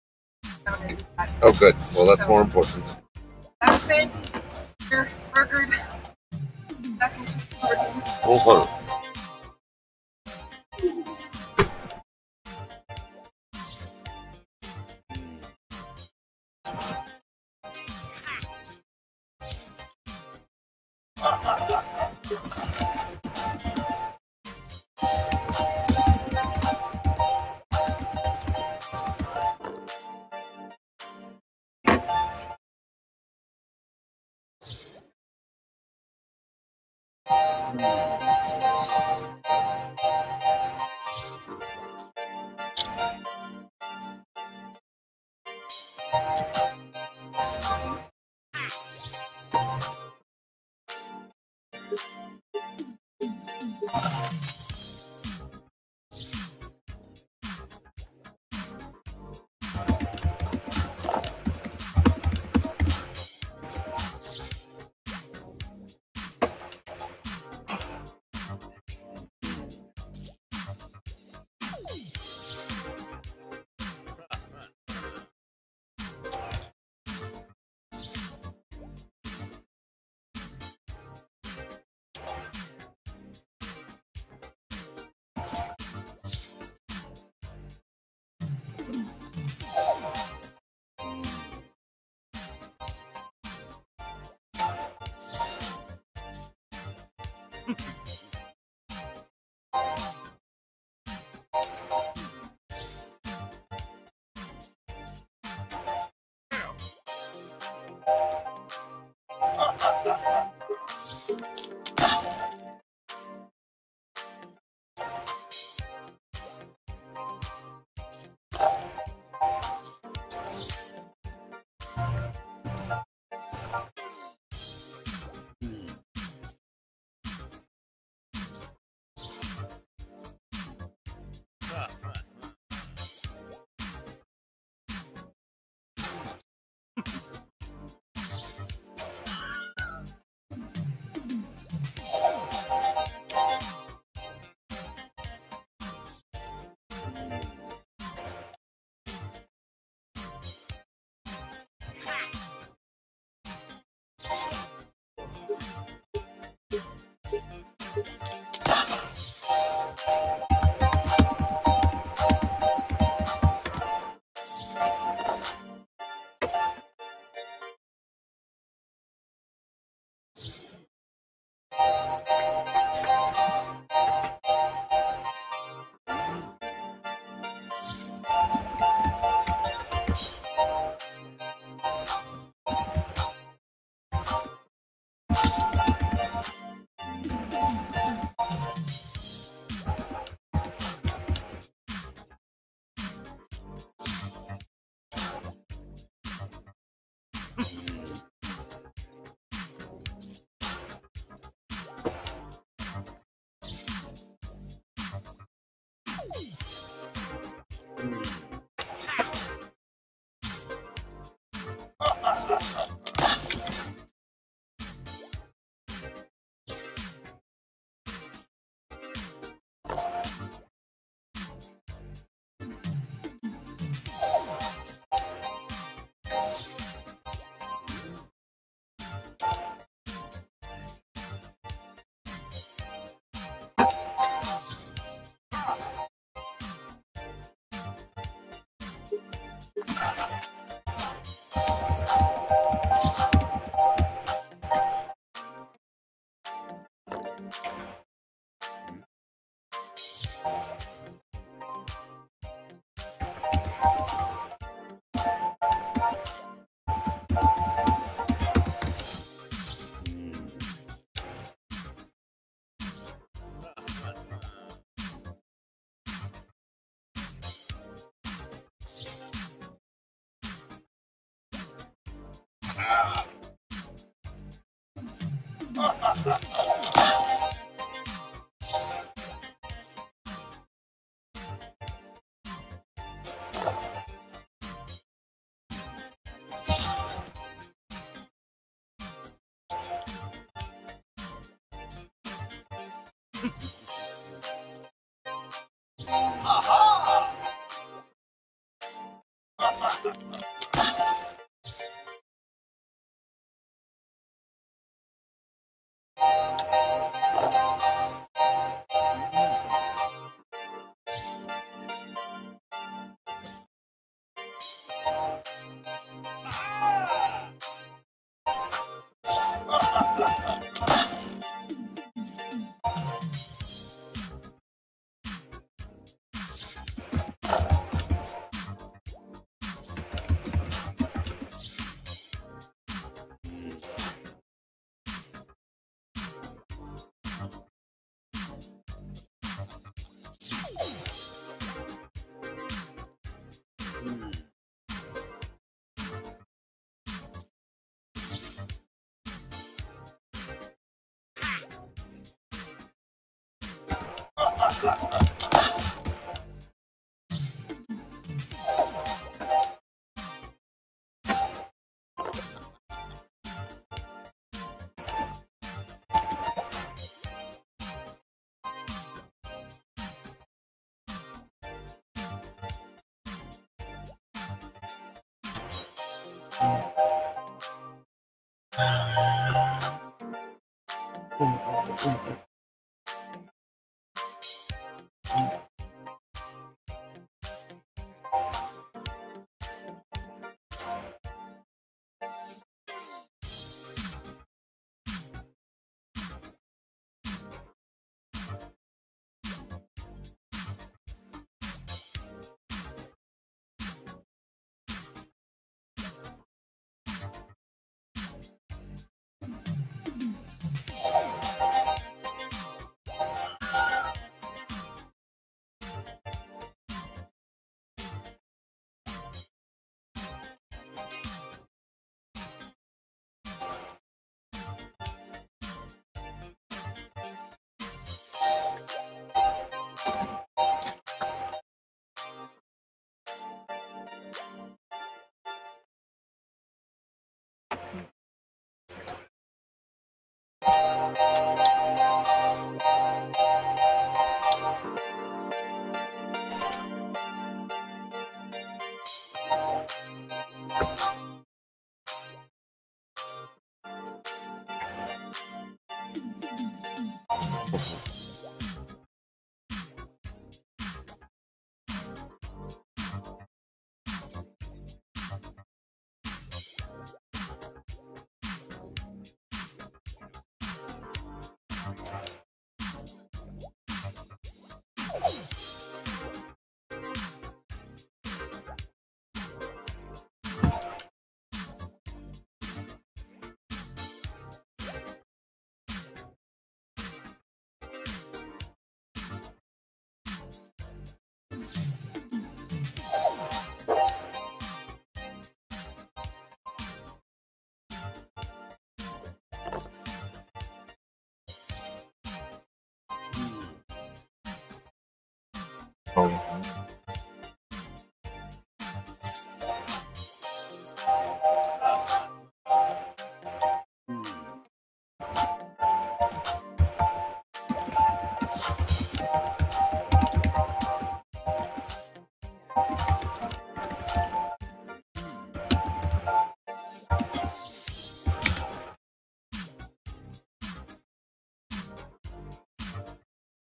Oh, good. Well, that's more important. That's sent. You're burgered. Back into working. Oh,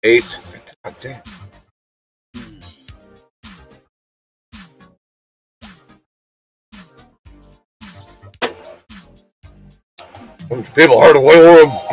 8. God damn. How much people heard of Will him?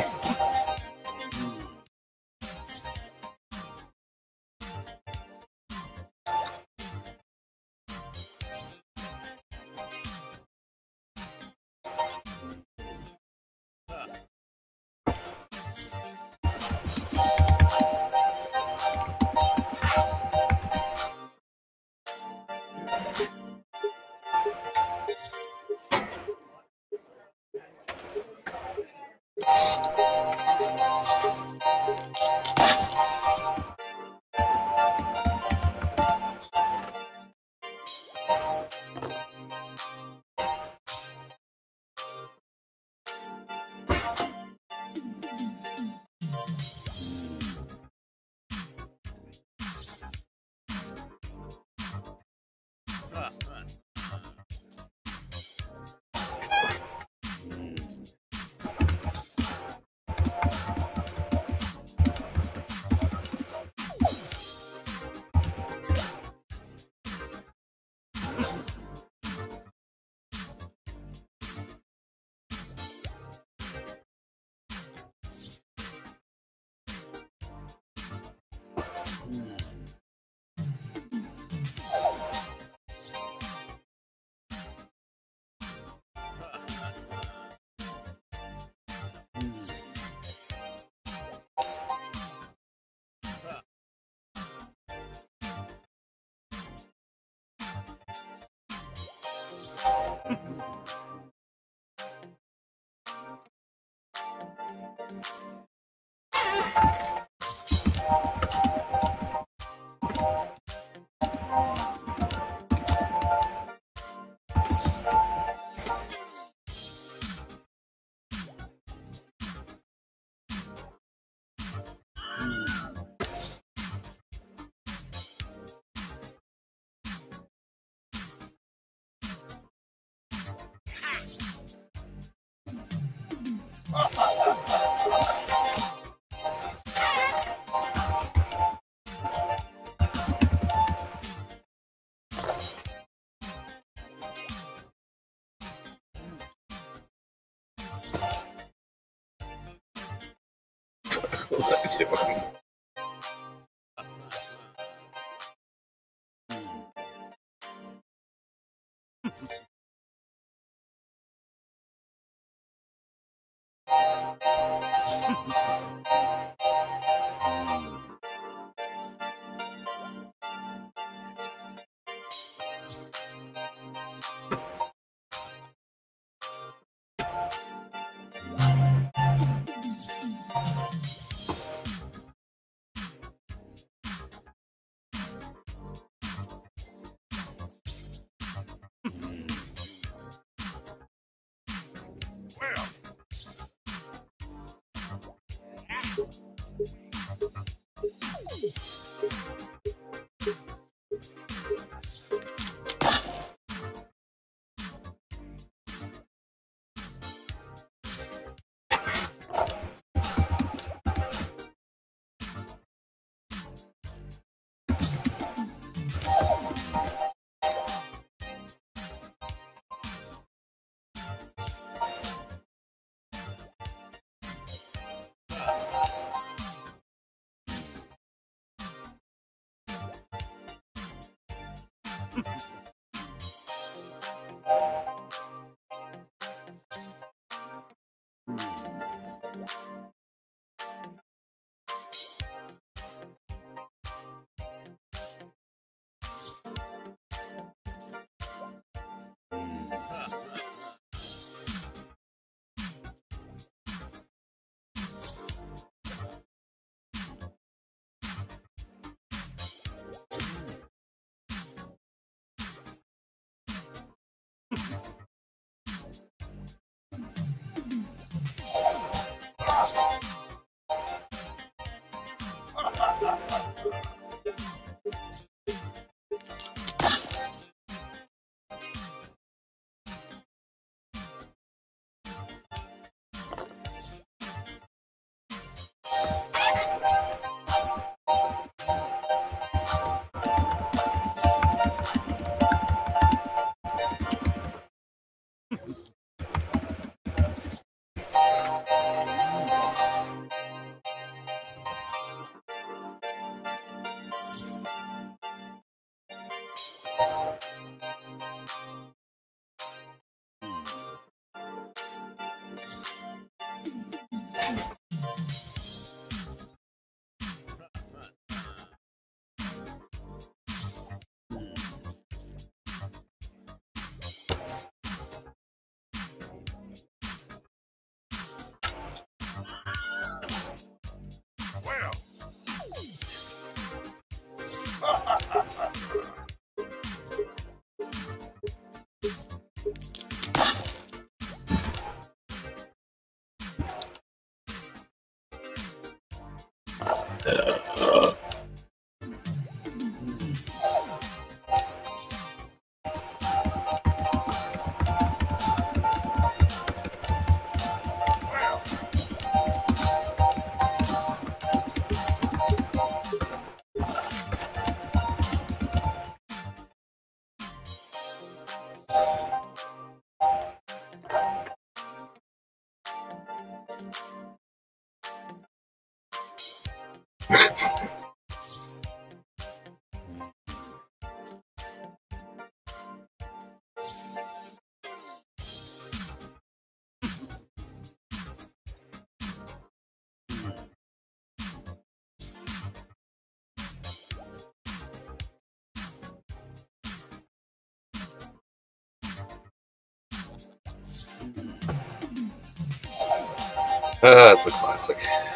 That's a classic.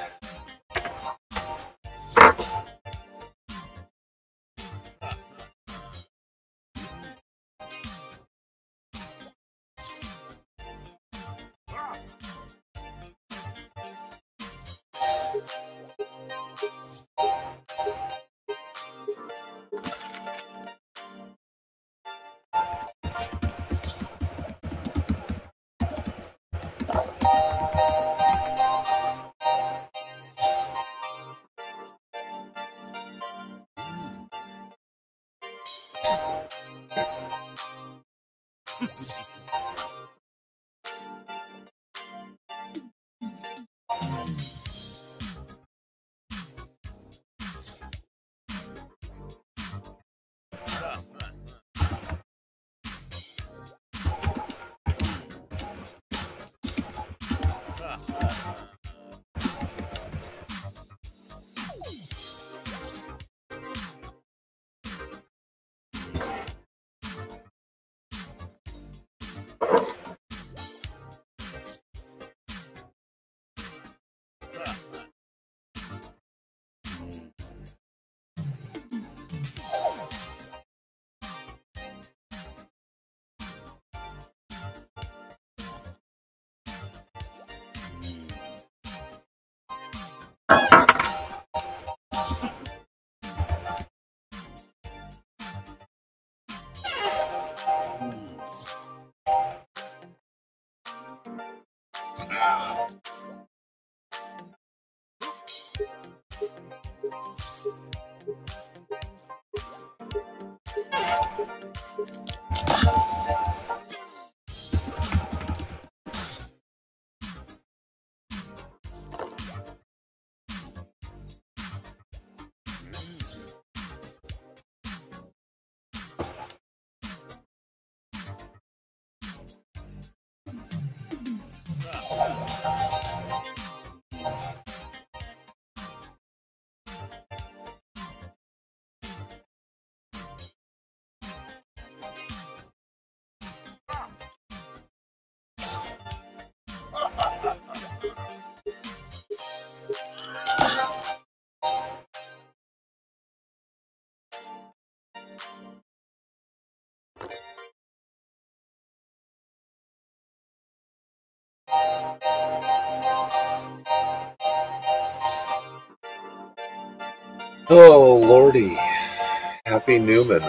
Oh, Lordy. Happy Newman.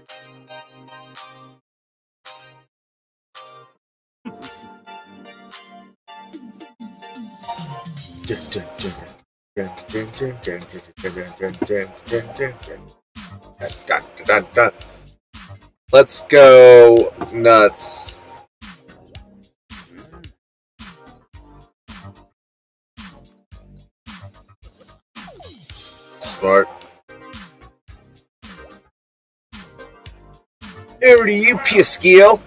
Let's go nuts. Smart. Over to you, Piscille.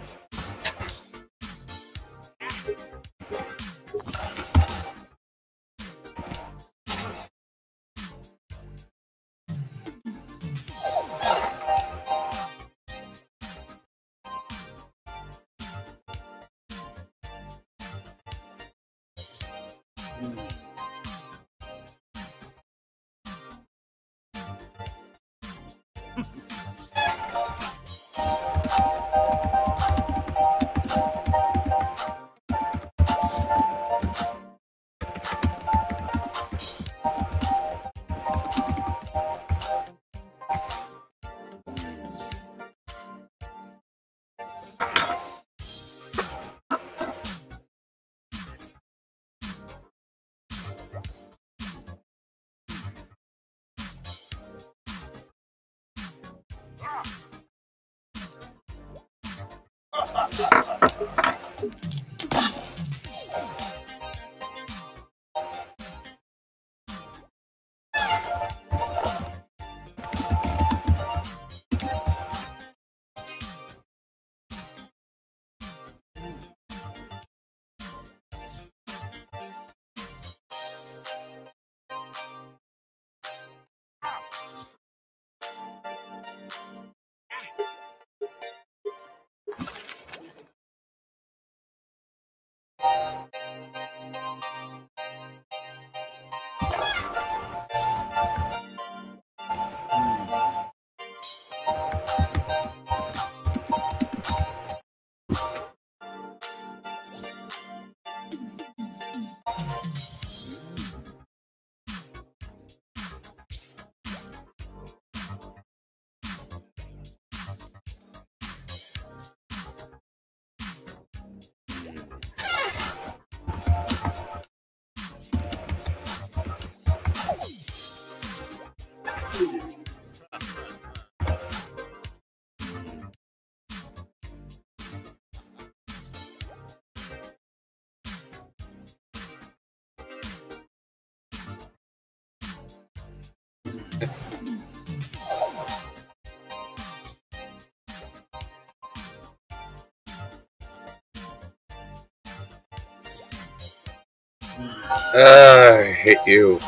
I hate you.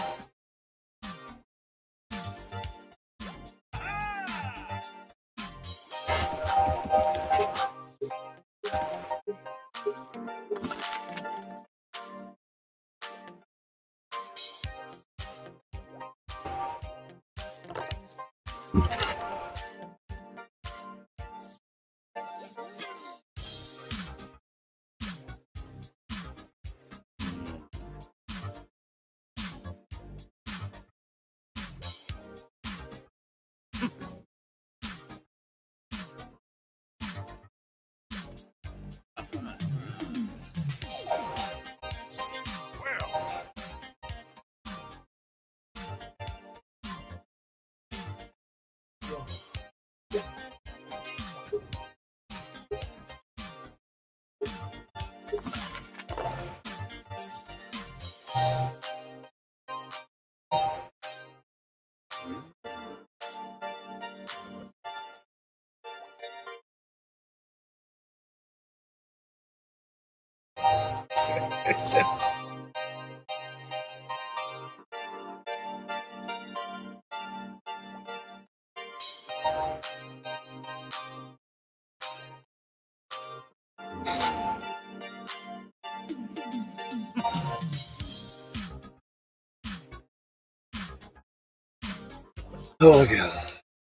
Oh my god.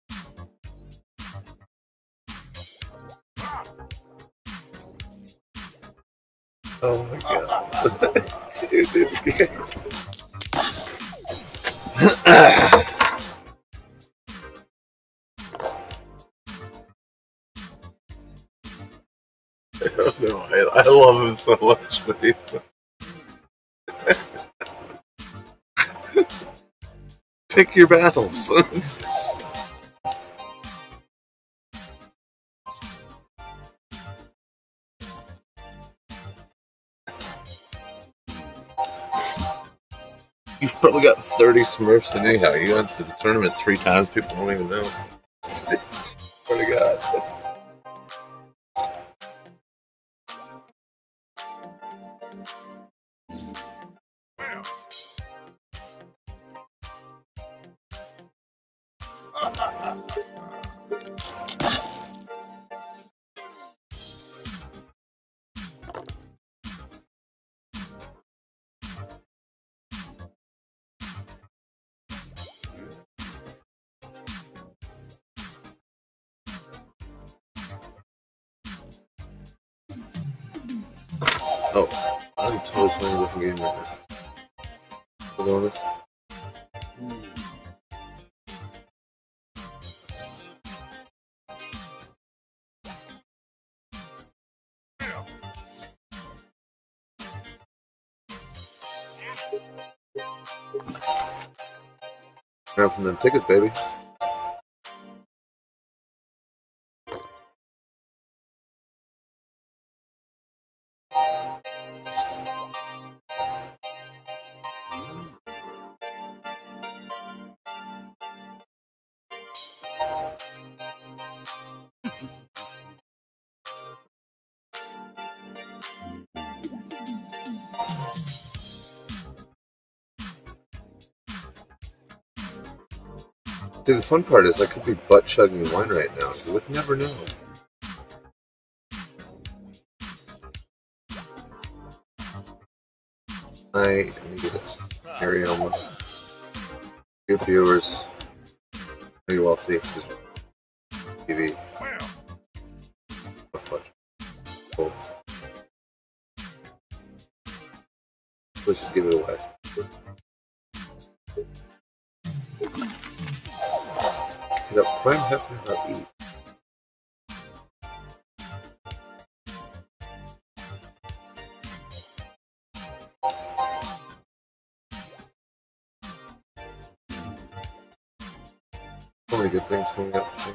Oh my god. Dude. No, I love him so much, but he's so... Pick your battles. You've probably got 30 Smurfs anyhow. You went to the tournament 3 times, people don't even know. Swear to God. Oh, I'm totally playing a different game right now. The bonus. Grab from them tickets, baby. See, the fun part is I could be butt chugging wine right now. You would never know. I need to carry on. Your viewers, are you wealthy? TV. Cool. Let's just give it away. You got prime Hefner not eat. So many good things coming up for me.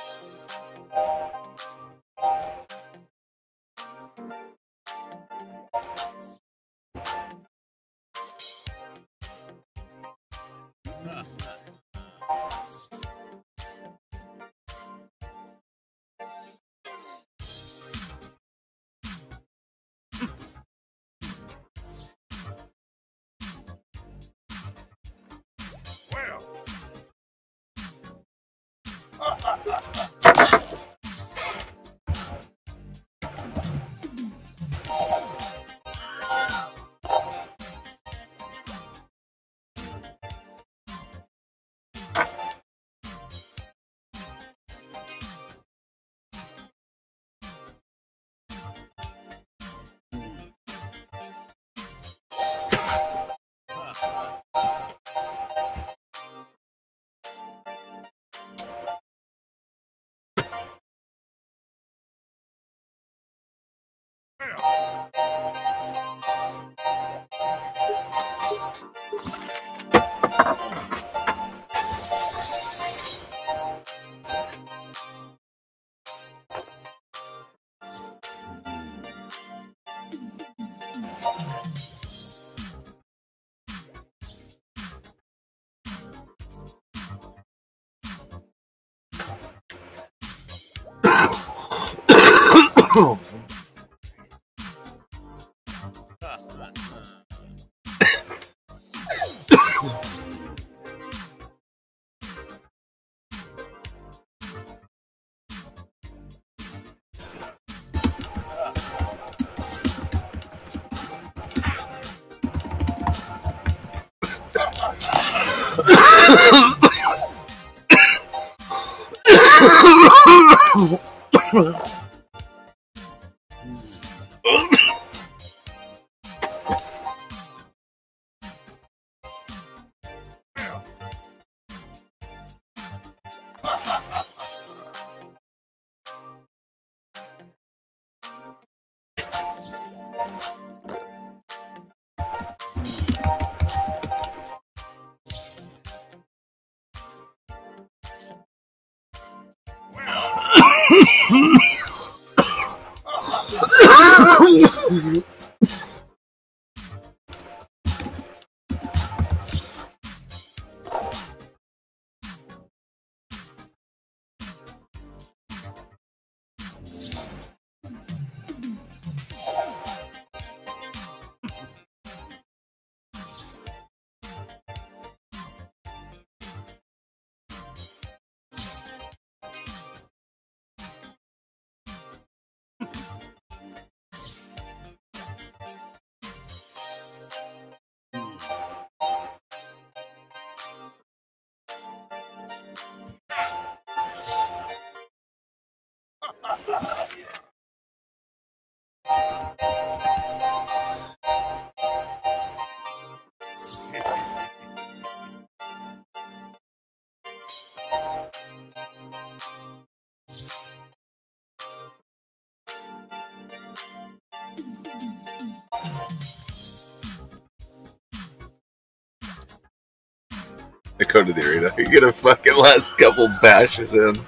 I go to the arena. You get a fucking last couple bashes in.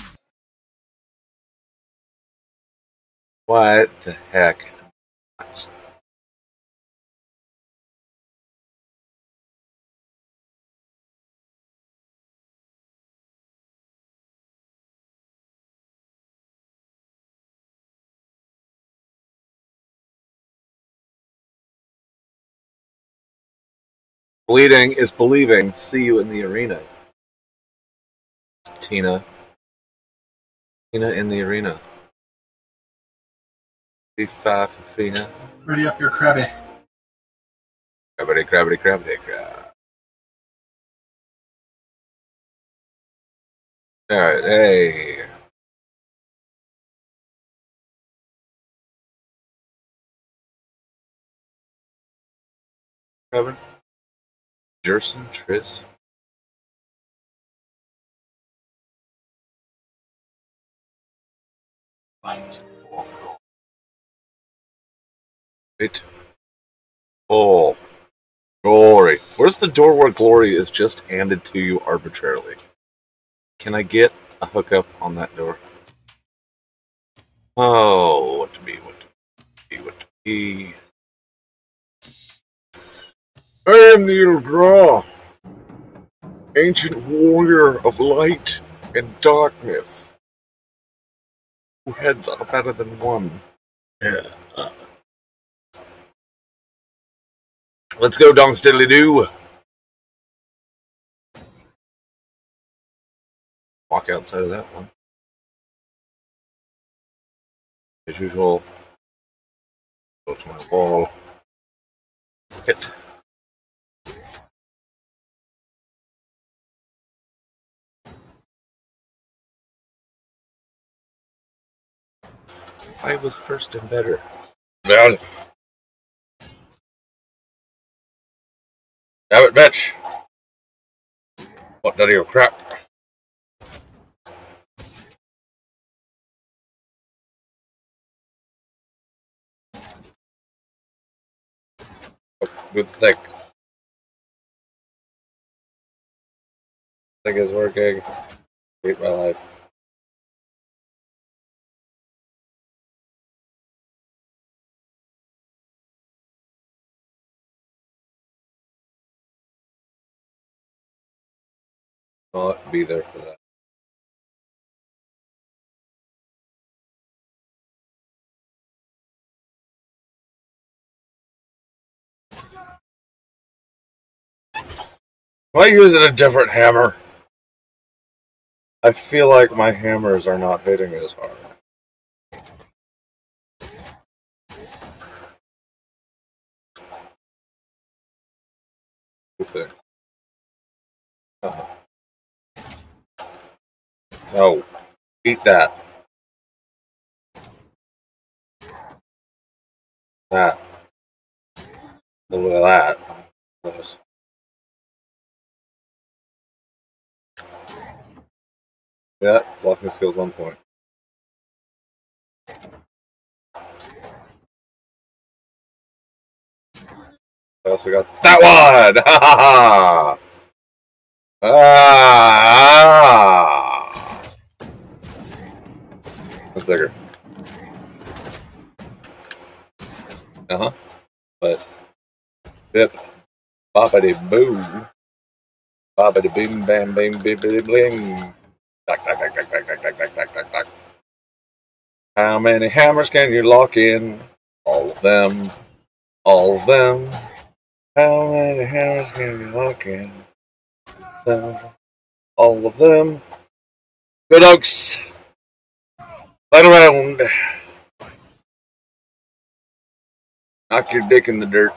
What the heck? Bleeding is believing. See you in the arena. Tina. Tina in the arena. B5 for Fina. Ready up your crabby. Crabbity, crabbity, crabbity, crab. Alright, hey. Kevin? Jerson, Triss? Fight for gold. Wait. Oh. Glory. Where's the door where glory is just handed to you arbitrarily? Can I get a hookup on that door? Oh, what to be, what to be, what to be. I am the Ilgra, ancient warrior of light and darkness, who heads are better than one. Let's go, Donks Diddly Doo. Walk outside of that one. As usual, go to my ball. Hit. I was first and better. Down. Damn it, bitch! What none of your crap? Oh, good thing. Thing is working. Hate my life. Not be there for that. Am I using a different hammer? I feel like my hammers are not hitting as hard. What's it? No. Eat that. That. A little bit of that. Yes. Yeah, blocking skills on point. I also got that one! Ha ha ha! Ah! That's bigger. Uh-huh. But, yep. Boppity boo. Boppity boom bam bam bibbity bling. Tack, tack, tack, tack, tack, tack, tack, tack, tack, tack, tack. How many hammers can you lock in? All of them. All of them. How many hammers can you lock in? All of them. Good oaks. Light around. Knock your dick in the dirt.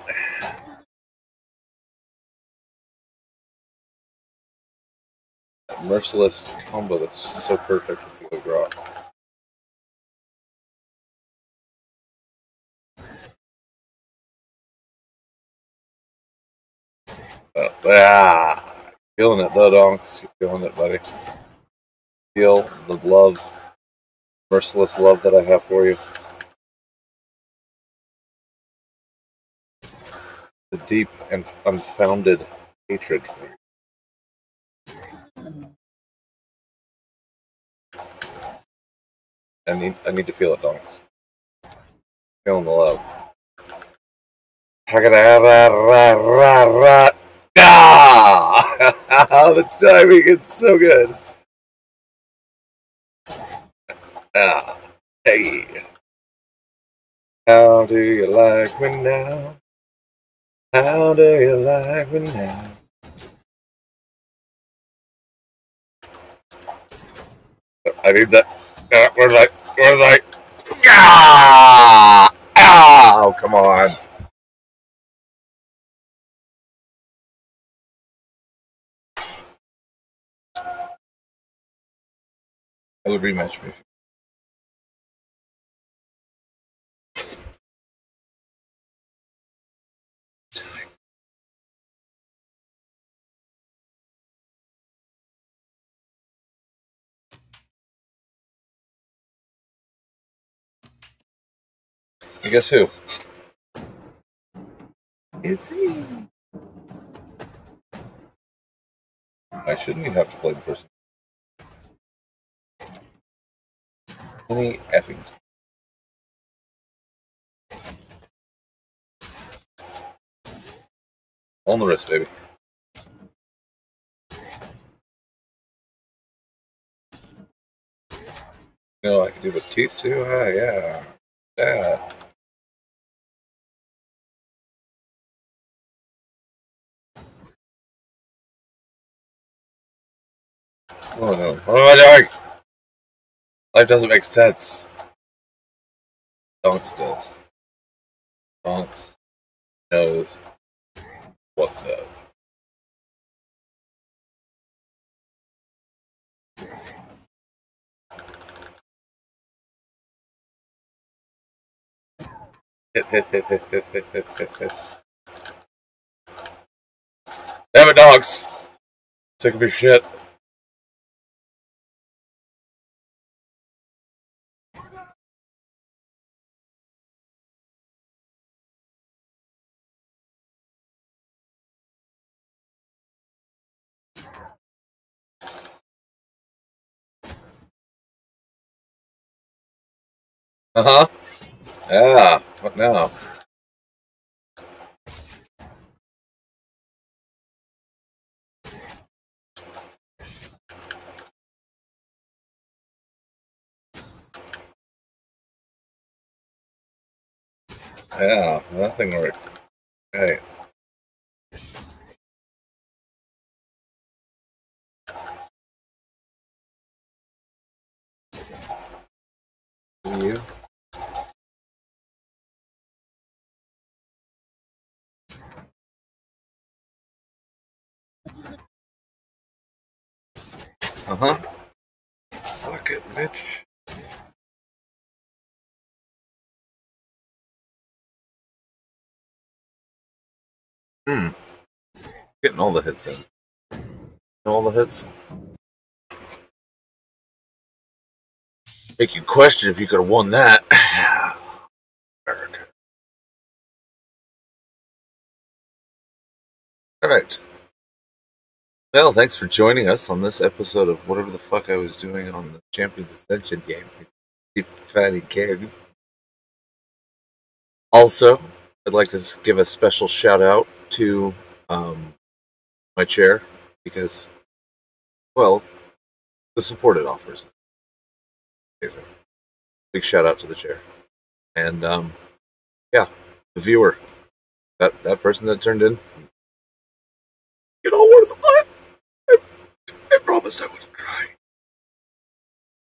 That merciless combo that's just so perfect with the draw. Feeling it though, Donks. You're feeling it, buddy. Feel the love, merciless love that I have for you. The deep and unfounded hatred for you. I need to feel it, Donks. Feeling the love. Ah! The timing is so good. Ah, hey. How do you like me now? How do you like me now? I need that. Where's I? Where's I? Ah! Oh, come on. I would rematch me. And guess who? Is he? Why shouldn't you have to play the person? Any effing. On the wrist, baby. You know, I could do the teeth too. Ah, yeah. Yeah. Oh no. What am I doing? Life doesn't make sense. Donks does. Donks knows what's up. Hit. Damn it, dogs! Sick of your shit. Uh-huh. Yeah. What now? Yeah, nothing works. Right. You? Uh-huh. Suck it, bitch. Getting all the hits in. All the hits. Make you question if you could have won that. Alright. Well, thanks for joining us on this episode of whatever the fuck I was doing on the Champions Ascension game. Keep Fatty Keg. Also, I'd like to give a special shout out to my chair because, well, the support it offers. Amazing. Big shout out to the chair. And, yeah, the viewer. That person that turned in. You know, worth it. I promised I wouldn't cry.